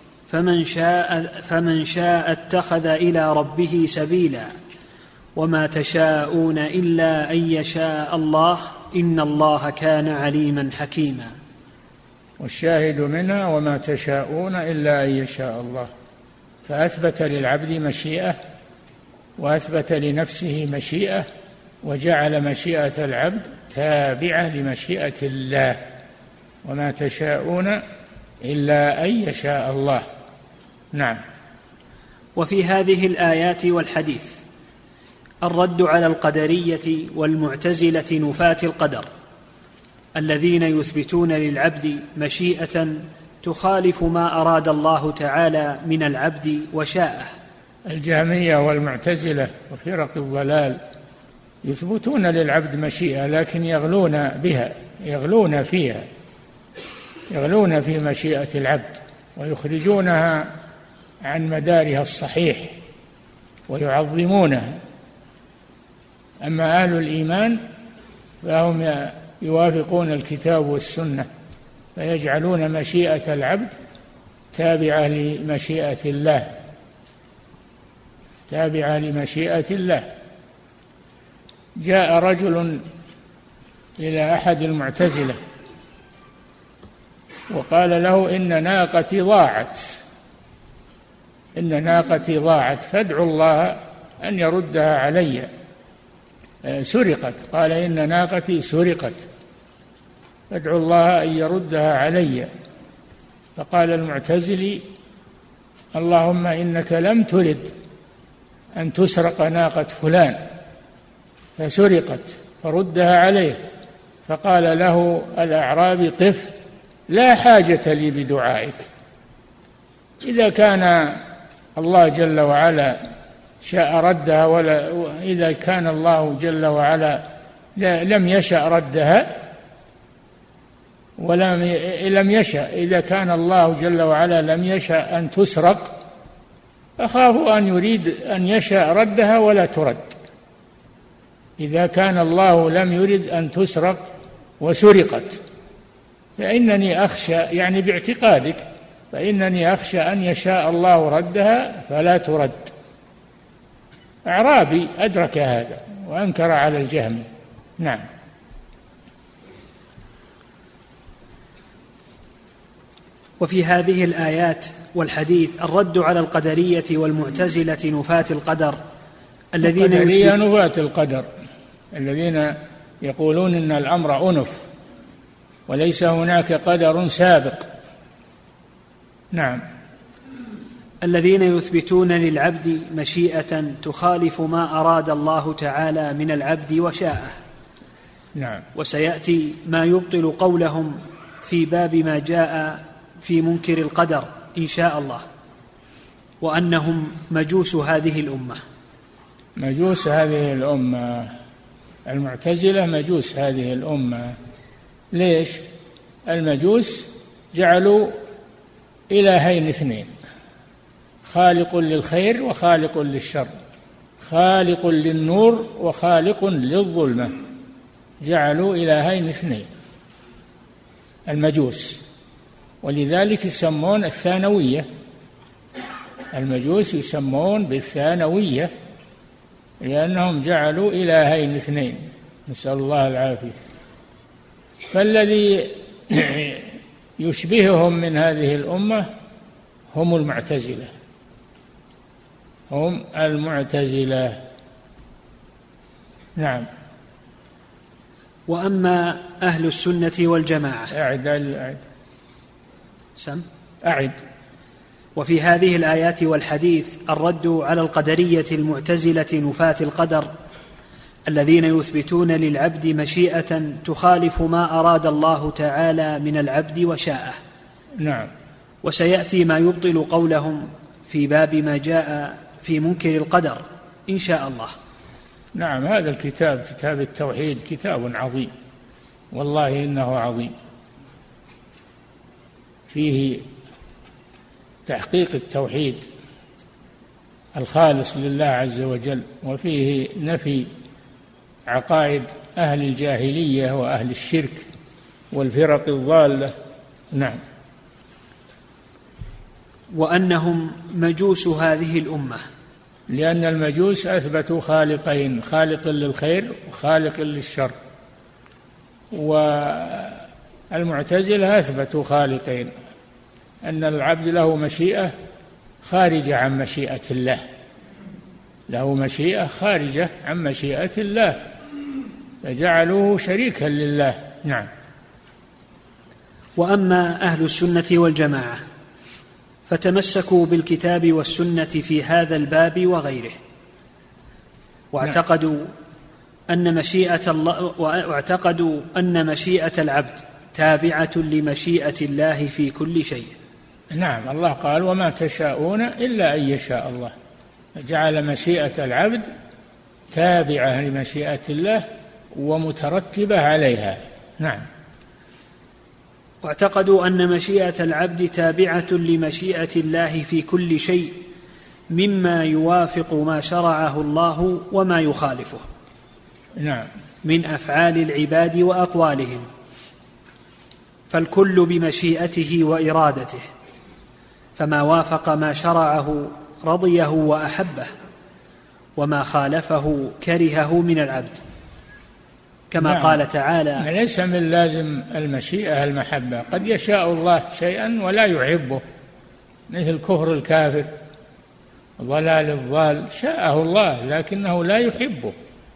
فمن شاء اتخذ إلى ربه سبيلا وما تشاءون إلا أن يشاء الله إن الله كان عليما حكيما. والشاهد منها وما تشاءون إلا أن يشاء الله، فأثبت للعبد مشيئة وأثبت لنفسه مشيئة، وجعل مشيئة العبد تابعة لمشيئة الله، وما تشاءون إلا أن يشاء الله. نعم. وفي هذه الآيات والحديث الرد على القدرية والمعتزلة نفاة القدر الذين يثبتون للعبد مشيئة تخالف ما أراد الله تعالى من العبد وشاءه. الجهمية والمعتزلة وفرق الضلال يثبتون للعبد مشيئة، لكن يغلون بها، يغلون فيها، يغلون في مشيئة العبد ويخرجونها عن مدارها الصحيح ويعظمونها. أما أهل الإيمان فهم يوافقون الكتاب والسنة، فيجعلون مشيئة العبد تابعة لمشيئة الله، تابعة لمشيئة الله. جاء رجل إلى أحد المعتزلة وقال له إن ناقتي ضاعت، إن ناقتي ضاعت فادعوا الله أن يردها علي، سرقت، قال إن ناقتي سرقت فادعوا الله أن يردها علي. فقال المعتزلي اللهم إنك لم ترد أن تسرق ناقة فلان فسرقت فردها عليه. فقال له الأعرابي قف، لا حاجة لي بدعائك، إذا كان الله جل وعلا شاء ردها ولا إذا كان الله جل وعلا لم يشأ ردها ولم يشأ، إذا كان الله جل وعلا لم يشأ أن تسرق أخاف أن يريد أن يشاء ردها ولا ترد. إذا كان الله لم يرد أن تسرق وسرقت فإنني أخشى، يعني باعتقادك، فإنني أخشى أن يشاء الله ردها فلا ترد. أعرابي أدرك هذا وأنكر على الجهمي. نعم. وفي هذه الآيات والحديث الرد على القدرية والمعتزلة نفاة القدر نفاة القدر الذين يقولون إن الأمر أنف وليس هناك قدر سابق. نعم. الذين يثبتون للعبد مشيئة تخالف ما أراد الله تعالى من العبد وشاءه. نعم. وسيأتي ما يبطل قولهم في باب ما جاء في منكر القدر إن شاء الله، وأنهم مجوس هذه الأمة. مجوس هذه الأمة، المعتزلة مجوس هذه الأمة. ليش؟ المجوس جعلوا إلهين اثنين، خالق للخير وخالق للشر، خالق للنور وخالق للظلمة، جعلوا إلهين اثنين المجوس، ولذلك يسمون الثانوية. المجوس يسمون بالثانوية لأنهم جعلوا إلهين اثنين، نسأل الله العافية. فالذي يشبههم من هذه الأمة هم المعتزلة، هم المعتزلة. نعم. وأما أهل السنة والجماعة أعد. وفي هذه الآيات والحديث الرد على القدرية المعتزلة نفاة القدر الذين يثبتون للعبد مشيئة تخالف ما أراد الله تعالى من العبد وشاءه. نعم. وسيأتي ما يبطل قولهم في باب ما جاء في منكر القدر إن شاء الله. نعم. هذا الكتاب، كتاب التوحيد، كتاب عظيم، والله إنه عظيم، فيه تحقيق التوحيد الخالص لله عز وجل، وفيه نفي عقائد أهل الجاهلية وأهل الشرك والفرق الضالة. نعم. وأنهم مجوس هذه الأمة، لأن المجوس أثبتوا خالقين، خالق للخير وخالق للشر، والمعتزلة أثبتوا خالقين، أن العبد له مشيئة خارجة عن مشيئة الله، له مشيئة خارجة عن مشيئة الله، فجعلوه شريكا لله. نعم. وأما أهل السنة والجماعة فتمسكوا بالكتاب والسنة في هذا الباب وغيره، واعتقدوا أن مشيئة العبد تابعة لمشيئة الله في كل شيء. نعم. الله قال: وما تشاءون إلا أن يشاء الله، فجعل مشيئة العبد تابعة لمشيئة الله ومترتبة عليها. نعم. واعتقدوا أن مشيئة العبد تابعة لمشيئة الله في كل شيء مما يوافق ما شرعه الله وما يخالفه. نعم. من أفعال العباد وأقوالهم، فالكل بمشيئته وإرادته، فما وافق ما شرعه رضيه وأحبه، وما خالفه كرهه من العبد، كما نعم. قال تعالى: ليس من لازم المشيئة المحبة، قد يشاء الله شيئا ولا يحبه، مثل كفر الكافر، ضلال الضال، شاءه الله لكنه لا يحبه،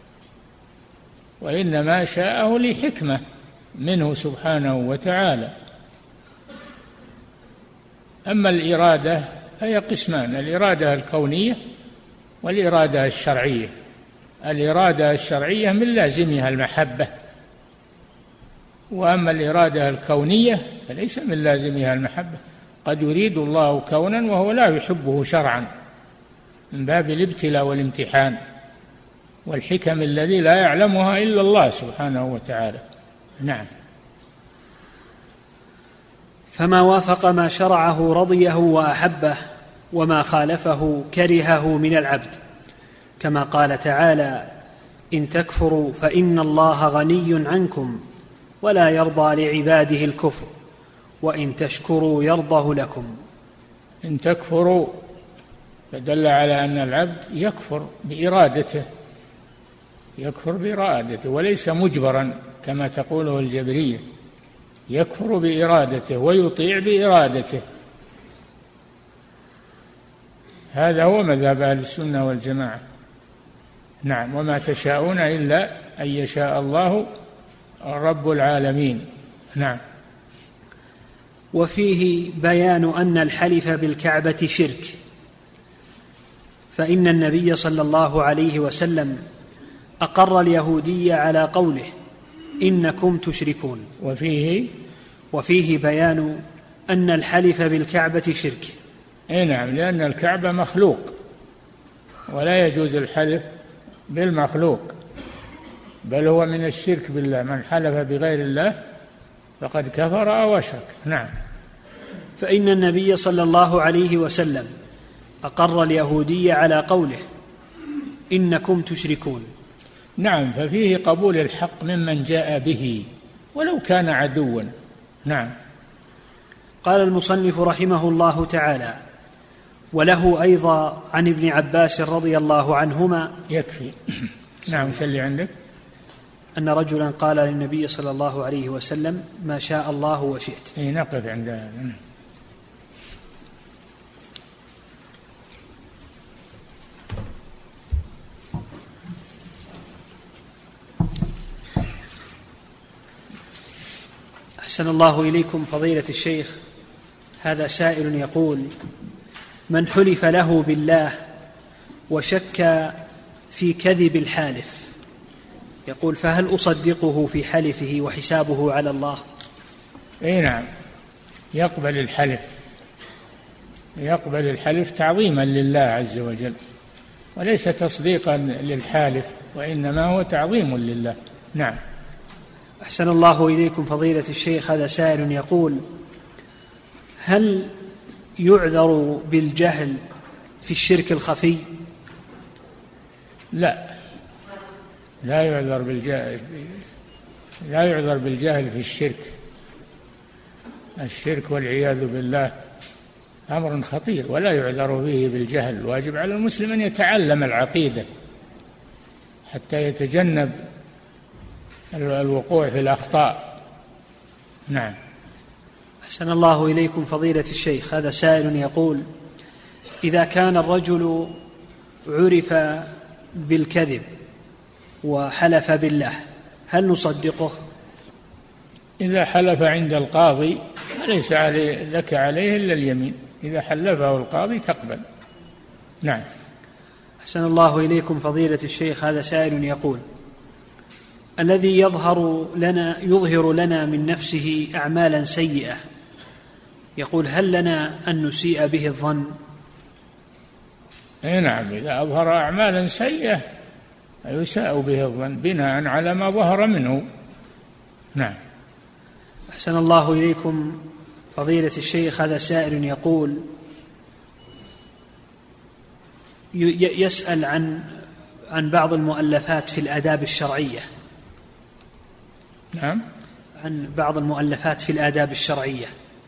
وإنما شاءه لحكمة منه سبحانه وتعالى. أما الإرادة فهي قسمان: الإرادة الكونية والإرادة الشرعية. الإرادة الشرعية من لازمها المحبة، وأما الإرادة الكونية فليس من لازمها المحبة، قد يريد الله كونا وهو لا يحبه شرعا، من باب الابتلاء والامتحان والحكم الذي لا يعلمها إلا الله سبحانه وتعالى. نعم. فما وافق ما شرعه رضيه وأحبه، وما خالفه كرهه من العبد، كما قال تعالى: إن تكفروا فإن الله غني عنكم ولا يرضى لعباده الكفر وإن تشكروا يرضه لكم. إن تكفروا فدل على أن العبد يكفر بإرادته، يكفر بإرادته وليس مجبرا كما تقوله الجبرية، يكفر بإرادته ويطيع بإرادته. هذا هو مذهب أهل السنة والجماعة. نعم. وما تشاءون إلا أن يشاء الله رب العالمين. نعم. وفيه بيان أن الحلف بالكعبة شرك، فإن النبي صلى الله عليه وسلم أقر اليهودي على قوله إنكم تشركون. وفيه بيان أن الحلف بالكعبة شرك. نعم، لأن الكعبة مخلوق ولا يجوز الحلف بالمخلوق، بل هو من الشرك بالله. من حلف بغير الله فقد كفر أو أشرك. نعم. فإن النبي صلى الله عليه وسلم أقر اليهودي على قوله إنكم تشركون. نعم، ففيه قبول الحق ممن جاء به ولو كان عدوا. نعم. قال المصنف رحمه الله تعالى: وله أيضا عن ابن عباس رضي الله عنهما. يكفي. نعم. شو اللي عندك؟ أن رجلا قال للنبي صلى الله عليه وسلم ما شاء الله وشئت. نقف عند هذا. أحسن الله إليكم فضيلة الشيخ. هذا سائل يقول: من حلف له بالله وشك في كذب الحالف، يقول فهل أصدقه في حلفه وحسابه على الله؟ نعم، يقبل الحلف تعظيما لله عز وجل، وليس تصديقا للحالف، وإنما هو تعظيم لله. نعم. أحسن الله إليكم فضيلة الشيخ. هذا سائل يقول: هل يعذر بالجهل في الشرك الخفي؟ لا يعذر بالجهل في الشرك والعياذ بالله أمر خطير، ولا يعذر فيه بالجهل. الواجب على المسلم أن يتعلم العقيدة حتى يتجنب الوقوع في الأخطاء. نعم. أحسن الله إليكم فضيلة الشيخ. هذا سائل يقول: إذا كان الرجل عرف بالكذب وحلف بالله هل نصدقه؟ إذا حلف عند القاضي فليس لك عليه إلا اليمين، إذا حلفه القاضي تقبل. نعم. أحسن الله إليكم فضيلة الشيخ. هذا سائل يقول: الذي يظهر لنا من نفسه أعمالا سيئة، يقول هل لنا أن نسيء به الظن؟ نعم، إذا أظهر أعمالا سيئة يساء به الظن بناء على ما ظهر منه. نعم. أحسن الله إليكم فضيلة الشيخ. هذا سائل يقول: يسأل عن بعض المؤلفات في الآداب الشرعية. نعم. عن بعض المؤلفات في الآداب الشرعية.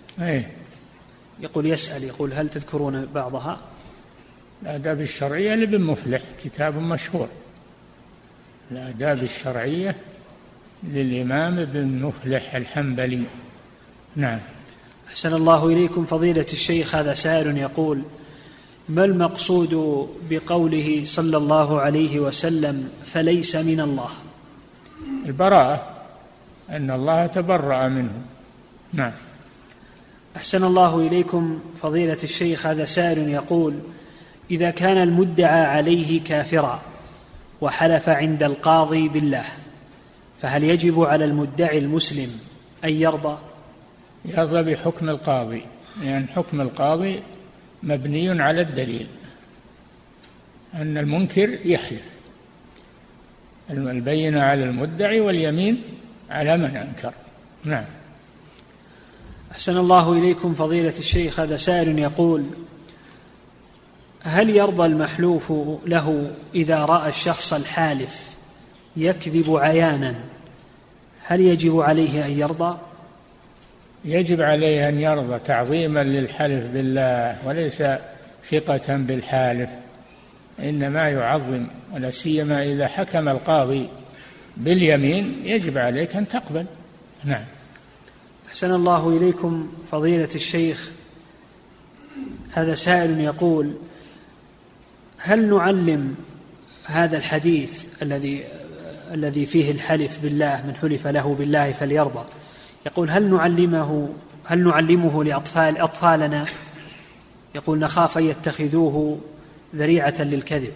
يقول هل تذكرون بعضها؟ الآداب الشرعية لابن مفلح، كتاب مشهور، الآداب الشرعية للإمام ابن مفلح الحنبلي. نعم. أحسن الله إليكم فضيلة الشيخ. هذا سائل يقول: ما المقصود بقوله صلى الله عليه وسلم فليس من الله؟ البراءة، أن الله تبرأ منه. نعم. أحسن الله إليكم فضيلة الشيخ. هذا سائل يقول: إذا كان المدعى عليه كافرا وحلف عند القاضي بالله، فهل يجب على المدعي المسلم أن يرضى بحكم القاضي؟ يعني حكم القاضي مبني على الدليل، أن المنكر يحلف، البينة على المدعي واليمين على من أنكر. نعم. أحسن الله إليكم فضيلة الشيخ. هذا سائل يقول: هل يرضى المحلوف له إذا رأى الشخص الحالف يكذب عيانا، هل يجب عليه أن يرضى؟ يجب عليه أن يرضى تعظيما للحلف بالله وليس ثقة بالحالف، إنما يعظم، ولا سيما إذا حكم القاضي باليمين يجب عليك أن تقبل. نعم. أحسن الله إليكم فضيلة الشيخ، هذا سائل يقول: هل نعلم هذا الحديث الذي فيه الحلف بالله، من حلف له بالله فليرضى، يقول هل نعلمه لأطفالنا؟ يقول نخاف أن يتخذوه ذريعة للكذب.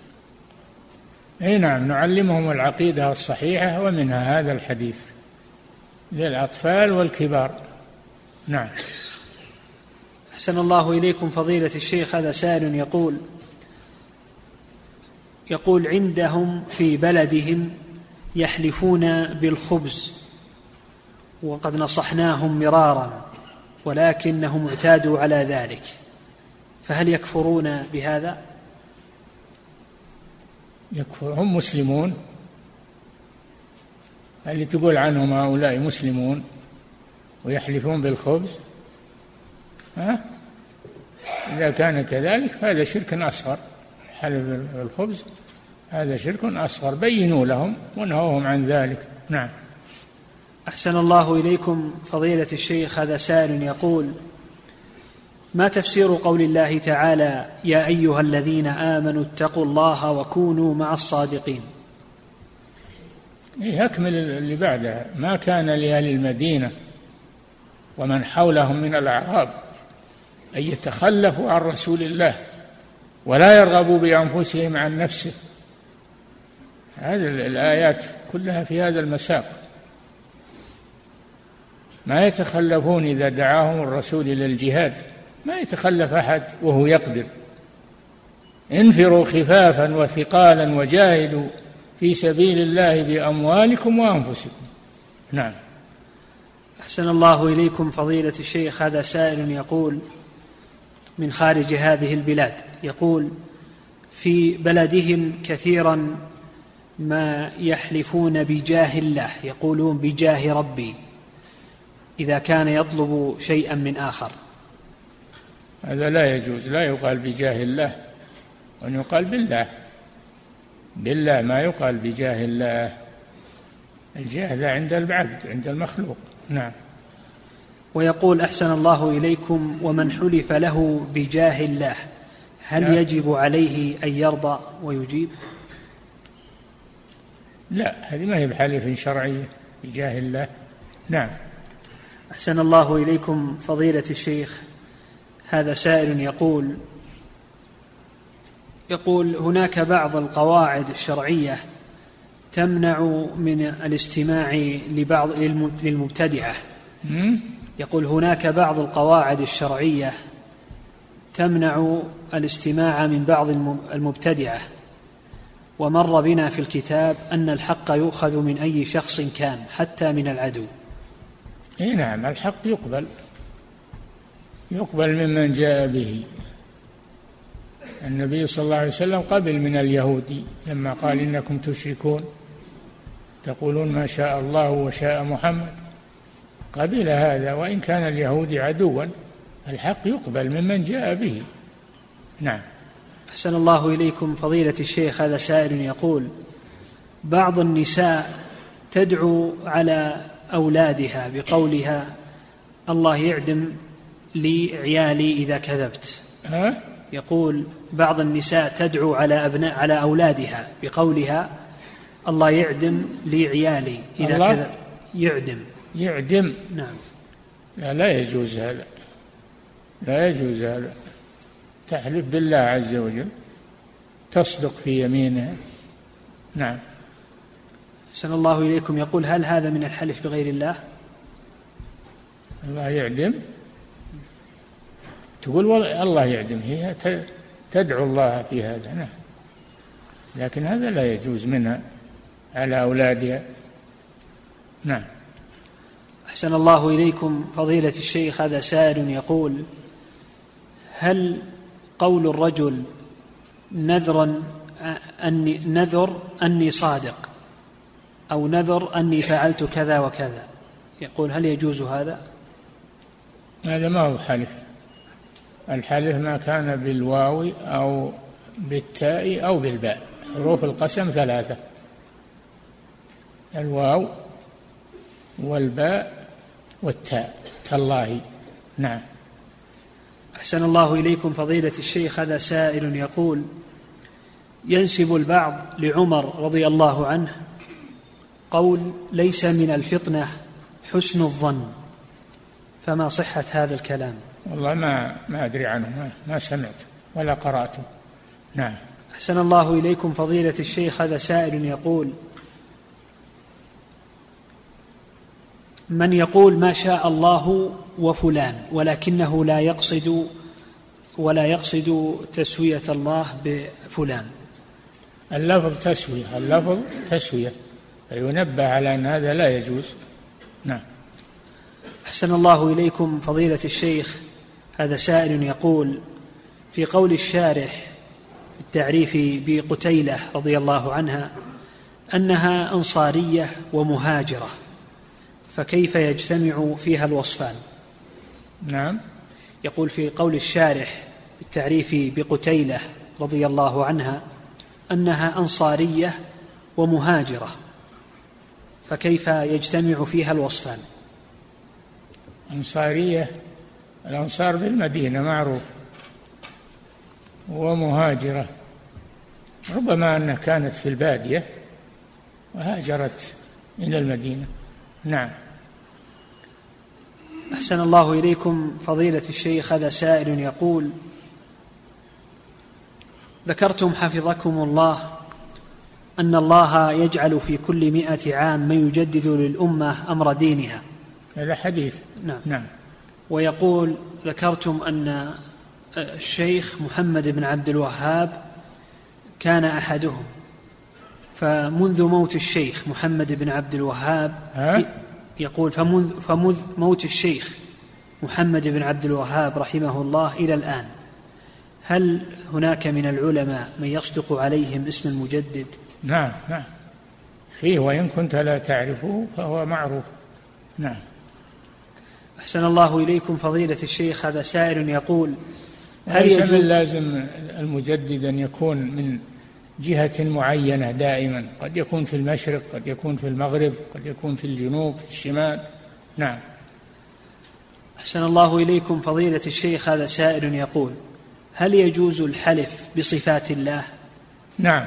أي نعم، نعلمهم العقيدة الصحيحة، ومنها هذا الحديث للأطفال والكبار. نعم. أحسن الله إليكم فضيلة الشيخ، هذا سائل يقول عندهم في بلدهم يحلفون بالخبز، وقد نصحناهم مرارا ولكنهم اعتادوا على ذلك، فهل يكفرون بهذا؟ يكفر، هم مسلمون. اللي تقول عنهم هؤلاء مسلمون ويحلفون بالخبز، إذا كان كذلك فهذا شرك أصغر. حلف بالخبز هذا شرك أصغر، بينوا لهم ونهوهم عن ذلك. نعم. أحسن الله إليكم فضيلة الشيخ، هذا سائل يقول: ما تفسير قول الله تعالى: يا أيها الذين آمنوا اتقوا الله وكونوا مع الصادقين؟ أكمل اللي بعدها: ما كان لأهل المدينة ومن حولهم من الأعراب أن يتخلفوا عن رسول الله ولا يرغبوا بأنفسهم عن نفسه. هذه الآيات كلها في هذا المساق. ما يتخلفون إذا دعاهم الرسول إلى الجهاد، ما يتخلف أحد وهو يقدر. انفروا خفافا وثقالا وجاهدوا في سبيل الله بأموالكم وأنفسكم. نعم. أحسن الله إليكم فضيلة الشيخ، هذا سائل يقول من خارج هذه البلاد، يقول: في بلدهم كثيرا ما يحلفون بجاه الله، يقولون بجاه ربي إذا كان يطلب شيئا من آخر. هذا لا يجوز، لا يقال بجاه الله، وأن يقال بالله ما يقال بجاه الله. الجاه ذا عند العبد، عند المخلوق. نعم. ويقول: أحسن الله إليكم، ومن حلف له بجاه الله هل يجب عليه أن يرضى ويجيب؟ لا، هذه ما هي بحلف شرعية بجاه الله. نعم. أحسن الله إليكم فضيلة الشيخ، هذا سائل يقول هناك بعض القواعد الشرعية تمنع من الاستماع للمبتدعة. يقول هناك بعض القواعد الشرعية تمنع الاستماع من بعض المبتدعة، ومر بنا في الكتاب أن الحق يؤخذ من أي شخص كان حتى من العدو. نعم، الحق يقبل ممن جاء به. النبي صلى الله عليه وسلم قبل من اليهودي لما قال: إنكم تشركون تقولون ما شاء الله وشاء محمد. قبل هذا، وإن كان اليهودي عدوا، الحق يقبل ممن جاء به. نعم. أحسن الله إليكم فضيلة الشيخ، هذا سائل يقول: بعض النساء تدعو على أولادها بقولها: الله يعدم لي عيالي إذا كذبت. يقول بعض النساء تدعو على أولادها بقولها: الله يعدم لي عيالي إذا كذبت. يعدم. نعم. لا يجوز هذا، لا يجوز هذا. تحلف بالله عز وجل، تصدق في يمينها. نعم. أحسن الله إليكم، يقول: هل هذا من الحلف بغير الله؟ الله يعدم، تقول الله يعدم، هي تدعو الله في هذا. نعم. لكن هذا لا يجوز منها على أولادها. نعم. أحسن الله إليكم فضيلة الشيخ، هذا سائل يقول: هل قول الرجل نذر أني صادق أو نذر أني فعلت كذا وكذا، يقول هل يجوز هذا؟ هذا ما هو حلف. الحلف ما كان بالواو أو بالتاء أو بالباء. حروف القسم 3: الواو والباء والتاء، تالله. نعم. أحسن الله إليكم فضيلة الشيخ، هذا سائل يقول: ينسب البعض لعمر رضي الله عنه قول ليس من الفطنة حسن الظن، فما صحة هذا الكلام؟ والله ما أدري عنه، ما سمعت ولا قرأته. نعم. أحسن الله إليكم فضيلة الشيخ، هذا سائل يقول: من يقول ما شاء الله وفلان ولكنه لا يقصد تسوية الله بفلان. اللفظ تسوية، فينبه على أن هذا لا يجوز. نعم. أحسن الله إليكم فضيلة الشيخ، هذا سائل يقول: في قول الشارح التعريف بقتيلة رضي الله عنها أنها أنصارية ومهاجرة، فكيف يجتمع فيها الوصفان؟ نعم. يقول في قول الشارح التعريف بقتيلة رضي الله عنها أنها أنصارية ومهاجرة، فكيف يجتمع فيها الوصفان؟ أنصارية، الأنصار بالمدينة معروف، ومهاجرة ربما أنها كانت في البادية وهاجرت إلى المدينة. نعم. أحسن الله إليكم فضيلة الشيخ، هذا سائل يقول: ذكرتم حفظكم الله أن الله يجعل في كل 100 عام من يجدد للأمة أمر دينها. هذا حديث. نعم. ويقول: ذكرتم أن الشيخ محمد بن عبد الوهاب كان أحدهم، فمنذ موت الشيخ محمد بن عبد الوهاب يقول فمنذ موت الشيخ محمد بن عبد الوهاب رحمه الله إلى الآن، هل هناك من العلماء من يصدق عليهم اسم المجدد؟ نعم فيه، وإن كنت لا تعرفه فهو معروف. نعم. أحسن الله إليكم فضيلة الشيخ، هذا سائل يقول: ليس من لازم المجدد أن يكون من جهة معينة دائما، قد يكون في المشرق، قد يكون في المغرب، قد يكون في الجنوب، في الشمال. نعم. أحسن الله إليكم فضيلة الشيخ، هذا سائل يقول: هل يجوز الحلف بصفات الله؟ نعم.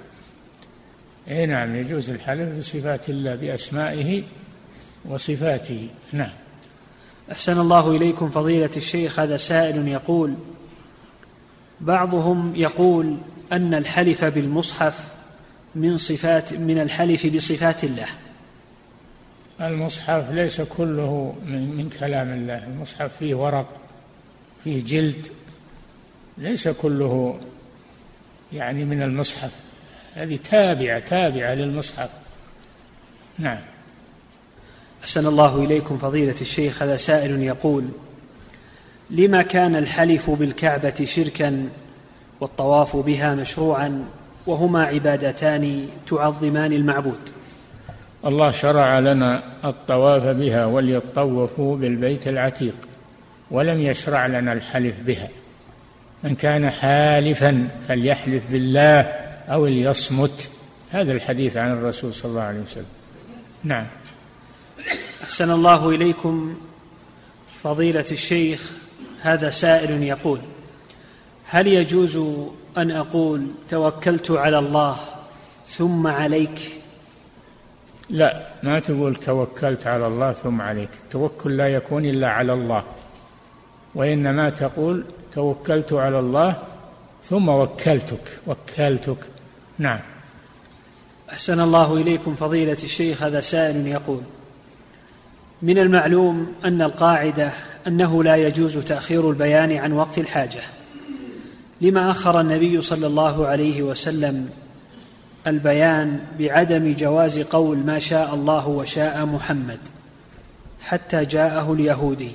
نعم، يجوز الحلف بصفات الله، بأسمائه وصفاته. نعم. أحسن الله إليكم فضيلة الشيخ، هذا سائل يقول: بعضهم يقول أن الحلف بالمصحف من الحلف بصفات الله. المصحف ليس كله من كلام الله، المصحف فيه ورق، فيه جلد، ليس كله يعني من المصحف، هذه تابعة للمصحف. نعم. أحسن الله إليكم فضيلة الشيخ، هذا سائل يقول: لما كان الحلف بالكعبة شركا والطواف بها مشروعا وهما عبادتان تعظمان المعبود؟ الله شرع لنا الطواف بها وليطوفوا بالبيت العتيق، ولم يشرع لنا الحلف بها. من كان حالفا فليحلف بالله أو ليصمت، هذا الحديث عن الرسول صلى الله عليه وسلم. نعم. أحسن الله إليكم فضيلة الشيخ، هذا سائل يقول: هل يجوز أن أقول توكلت على الله ثم عليك؟ لا، ما تقول توكلت على الله ثم عليك، التوكل لا يكون إلا على الله، وإنما تقول توكلت على الله ثم وكلتك. نعم. أحسن الله إليكم فضيلة الشيخ، هذا سائل يقول: من المعلوم أن القاعدة أنه لا يجوز تأخير البيان عن وقت الحاجة، لما أخر النبي صلى الله عليه وسلم البيان بعدم جواز قول ما شاء الله وشاء محمد حتى جاءه اليهودي؟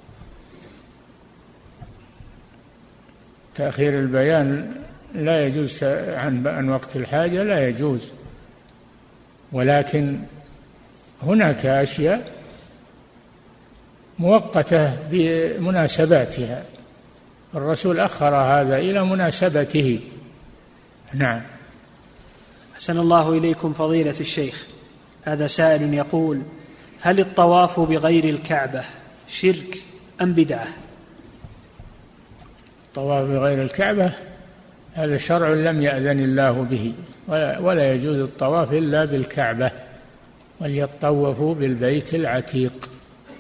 تأخير البيان لا يجوز عن وقت الحاجة، لا يجوز، ولكن هناك أشياء مؤقتة بمناسباتها، الرسول أخر هذا إلى مناسبته. نعم. أحسن الله إليكم فضيلة الشيخ، هذا سائل يقول: هل الطواف بغير الكعبة شرك أم بدعة؟ الطواف بغير الكعبة هذا شرع لم يأذن الله به، ولا يجوز الطواف إلا بالكعبة، وليطوفوا بالبيت العتيق.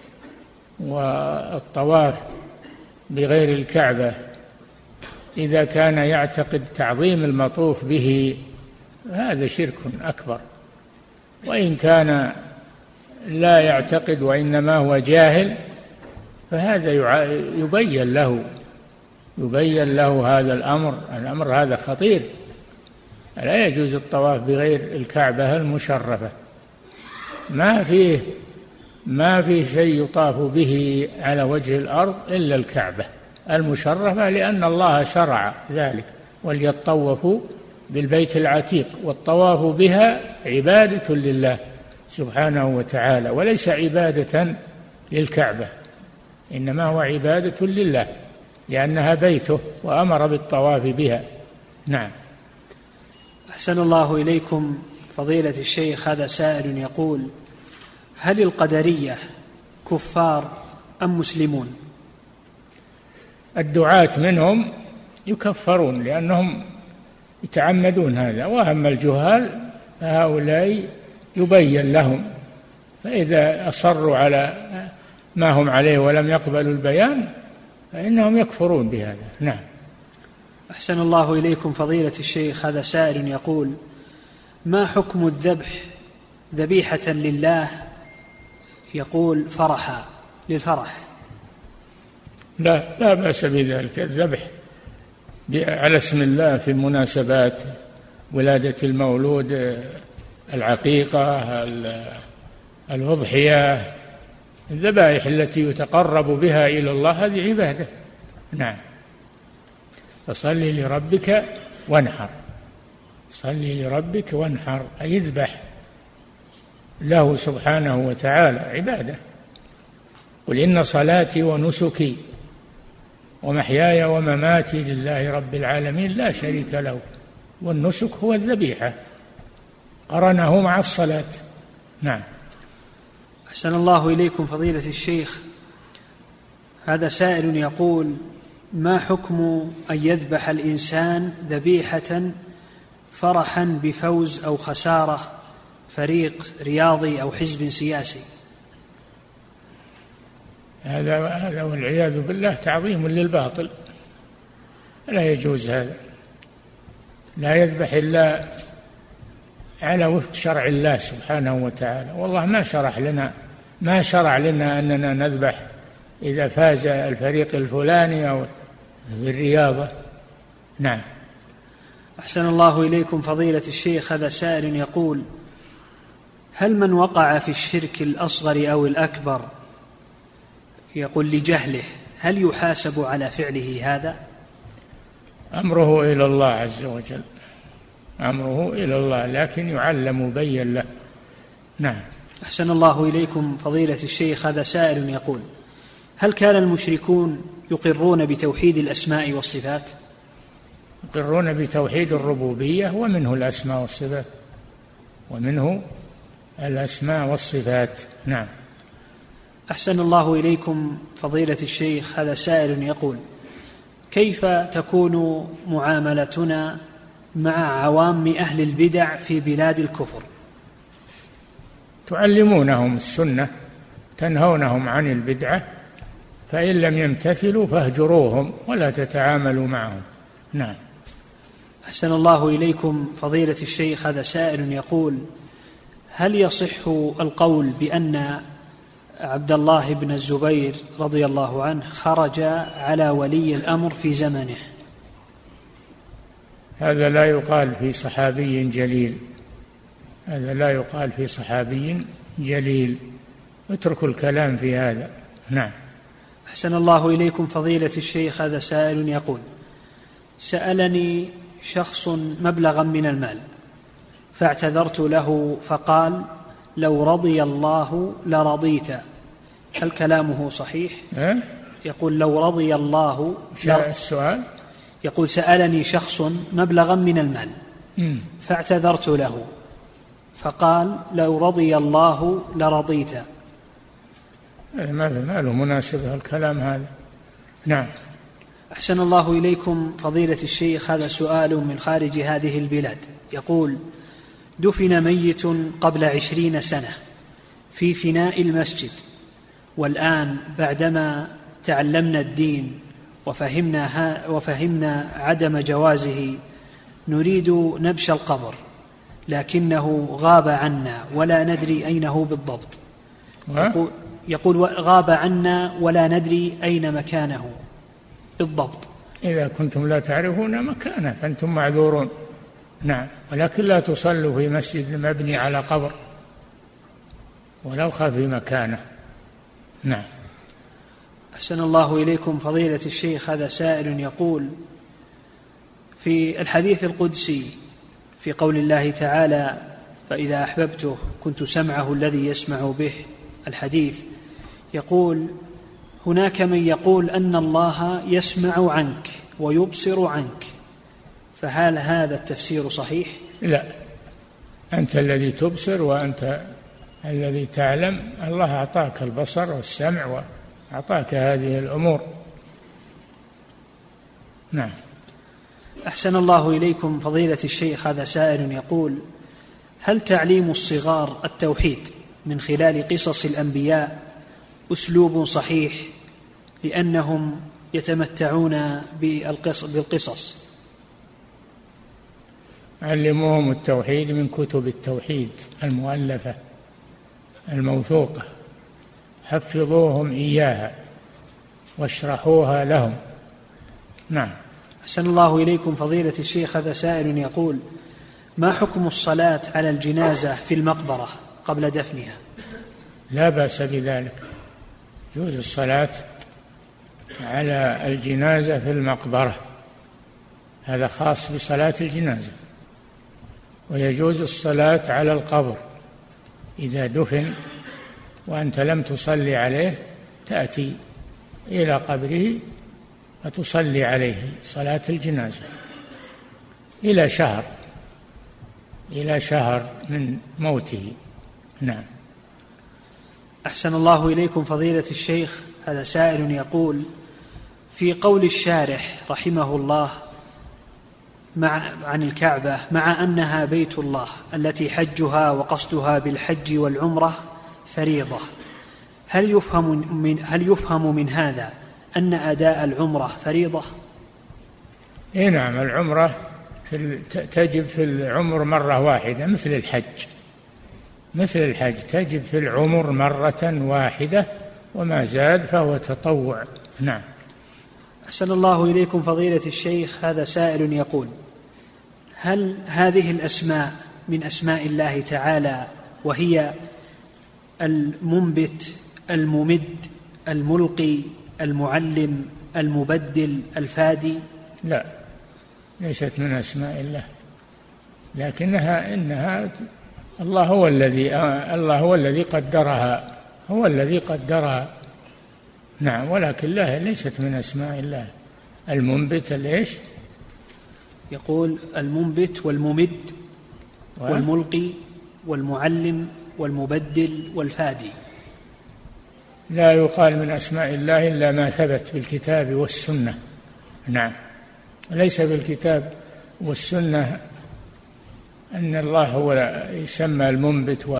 والطواف بغير الكعبة إذا كان يعتقد تعظيم المطوف به هذا شرك أكبر، وإن كان لا يعتقد وإنما هو جاهل فهذا يبين له هذا الأمر هذا خطير. لا يجوز الطواف بغير الكعبة المشرفة، ما في شيء يطاف به على وجه الأرض إلا الكعبة المشرفة، لأن الله شرع ذلك، وليطوفوا بالبيت العتيق. والطواف بها عبادة لله سبحانه وتعالى، وليس عبادة للكعبة، إنما هو عبادة لله لأنها بيته وأمر بالطواف بها. نعم. أحسن الله إليكم فضيلة الشيخ، هذا سائل يقول: هل القدرية كفار أم مسلمون؟ الدعاة منهم يكفرون لأنهم يتعمدون هذا، وأما الجهال فهؤلاء يبين لهم، فإذا أصروا على ما هم عليه ولم يقبلوا البيان فإنهم يكفرون بهذا. نعم. أحسن الله إليكم فضيلة الشيخ، هذا سائل يقول: ما حكم الذبح ذبيحة لله، يقول فرحا للفرح؟ لا بأس بذلك، الذبح على اسم الله في المناسبات، ولادة المولود، العقيقة، الأضحية، الذبائح التي يتقرب بها إلى الله هذه عبادة. نعم. فصل لربك وانحر، صل لربك وانحر، أي اذبح له سبحانه وتعالى، عبادة. قل إن صلاتي ونسكي ومحياي ومماتي لله رب العالمين لا شريك له. والنسك هو الذبيحة، قرنه مع الصلاة. نعم. أحسن الله إليكم فضيلة الشيخ، هذا سائل يقول: ما حكم أن يذبح الإنسان ذبيحة فرحا بفوز أو خسارة فريق رياضي أو حزب سياسي؟ هذا والعياذ بالله تعظيم للباطل، لا يجوز هذا. لا يذبح إلا على وفق شرع الله سبحانه وتعالى، والله ما شرع لنا أننا نذبح إذا فاز الفريق الفلاني أو بالرياضة. نعم. أحسن الله إليكم فضيلة الشيخ، هذا سائل يقول: هل من وقع في الشرك الأصغر أو الأكبر، يقول لجهله، هل يحاسب على فعله هذا؟ أمره إلى الله عز وجل، أمره إلى الله، لكن يعلم مبين له. نعم. أحسن الله إليكم فضيلة الشيخ، هذا سائل يقول: هل كان المشركون يقرون بتوحيد الأسماء والصفات؟ يقرون بتوحيد الربوبية، ومنه الأسماء والصفات، ومنه الأسماء والصفات. نعم. أحسن الله إليكم فضيلة الشيخ، هذا سائل يقول: كيف تكون معاملتنا مع عوام أهل البدع في بلاد الكفر؟ تعلمونهم السنة، تنهونهم عن البدعة، فإن لم يمتثلوا فاهجروهم ولا تتعاملوا معهم. نعم. أحسن الله إليكم فضيلة الشيخ، هذا سائل يقول: هل يصح القول بأن عبد الله بن الزبير رضي الله عنه خرج على ولي الأمر في زمنه؟ هذا لا يقال في صحابي جليل، هذا لا يقال في صحابي جليل، اتركوا الكلام في هذا. نعم. أحسن الله إليكم فضيلة الشيخ، هذا سائل يقول: سألني شخص مبلغا من المال، فاعتذرت له فقال لو رضي الله لرضيت. هل كلامه صحيح؟ يقول لو رضي الله السؤال يقول سألني شخص مبلغا من المال فاعتذرت له فقال لو رضي الله لرضيت. ما له مناسبة الكلام هذا. نعم. أحسن الله إليكم فضيلة الشيخ، هذا سؤال من خارج هذه البلاد، يقول دفن ميت قبل 20 سنة في فناء المسجد، والآن بعدما تعلمنا الدين وفهمنا عدم جوازه نريد نبش القبر، لكنه غاب عنا ولا ندري أين هو بالضبط. يقول غاب عنا ولا ندري أين مكانه بالضبط. إذا كنتم لا تعرفون مكانه فأنتم معذورون. نعم، ولكن لا تصلوا في مسجد مبني على قبر ولو خفي مكانه. نعم. أحسن الله إليكم فضيلة الشيخ، هذا سائل يقول في الحديث القدسي في قول الله تعالى فإذا أحببته كنت سمعه الذي يسمع به، الحديث يقول هناك من يقول أن الله يسمع عنك ويبصر عنك، فهل هذا التفسير صحيح؟ لا، أنت الذي تبصر وأنت الذي تعلم. الله أعطاك البصر والسمع وأعطاك هذه الأمور. نعم. أحسن الله إليكم فضيلة الشيخ، هذا سائل يقول هل تعليم الصغار التوحيد من خلال قصص الأنبياء أسلوب صحيح لأنهم يتمتعون بالقصص؟ علموهم التوحيد من كتب التوحيد المؤلفة الموثوقة، حفظوهم إياها واشرحوها لهم. نعم. أحسن الله إليكم فضيلة الشيخ، هذا سائل يقول ما حكم الصلاة على الجنازة في المقبرة قبل دفنها؟ لا بأس بذلك، يجوز الصلاة على الجنازة في المقبرة، هذا خاص بصلاة الجنازة. ويجوز الصلاة على القبر إذا دفن وأنت لم تصلي عليه، تأتي إلى قبره وتصلي عليه صلاة الجنازة إلى شهر من موته. نعم. أحسن الله إليكم فضيلة الشيخ، هذا سائل يقول في قول الشارح رحمه الله عن الكعبة مع أنها بيت الله التي حجها وقصدها بالحج والعمرة فريضة، هل يفهم من هذا أن أداء العمرة فريضة؟ نعم، العمرة تجب في العمر مرة واحدة مثل الحج تجب في العمر مرة واحدة، وما زاد فهو تطوع. نعم. أحسن الله إليكم فضيلة الشيخ، هذا سائل يقول هل هذه الأسماء من أسماء الله تعالى وهي المنبت الممد الملقي المعلم المبدل الفادي؟ لا، ليست من أسماء الله، لكنها الله هو الذي قدرها. نعم، ولكن ليست من أسماء الله. المنبت ليش؟ يقول المنبت والممد والملقي والمعلم والمبدل والفادي. لا يقال من أسماء الله إلا ما ثبت بالكتاب والسنة. نعم. ليس بالكتاب والسنة أن الله هو يسمى المنبت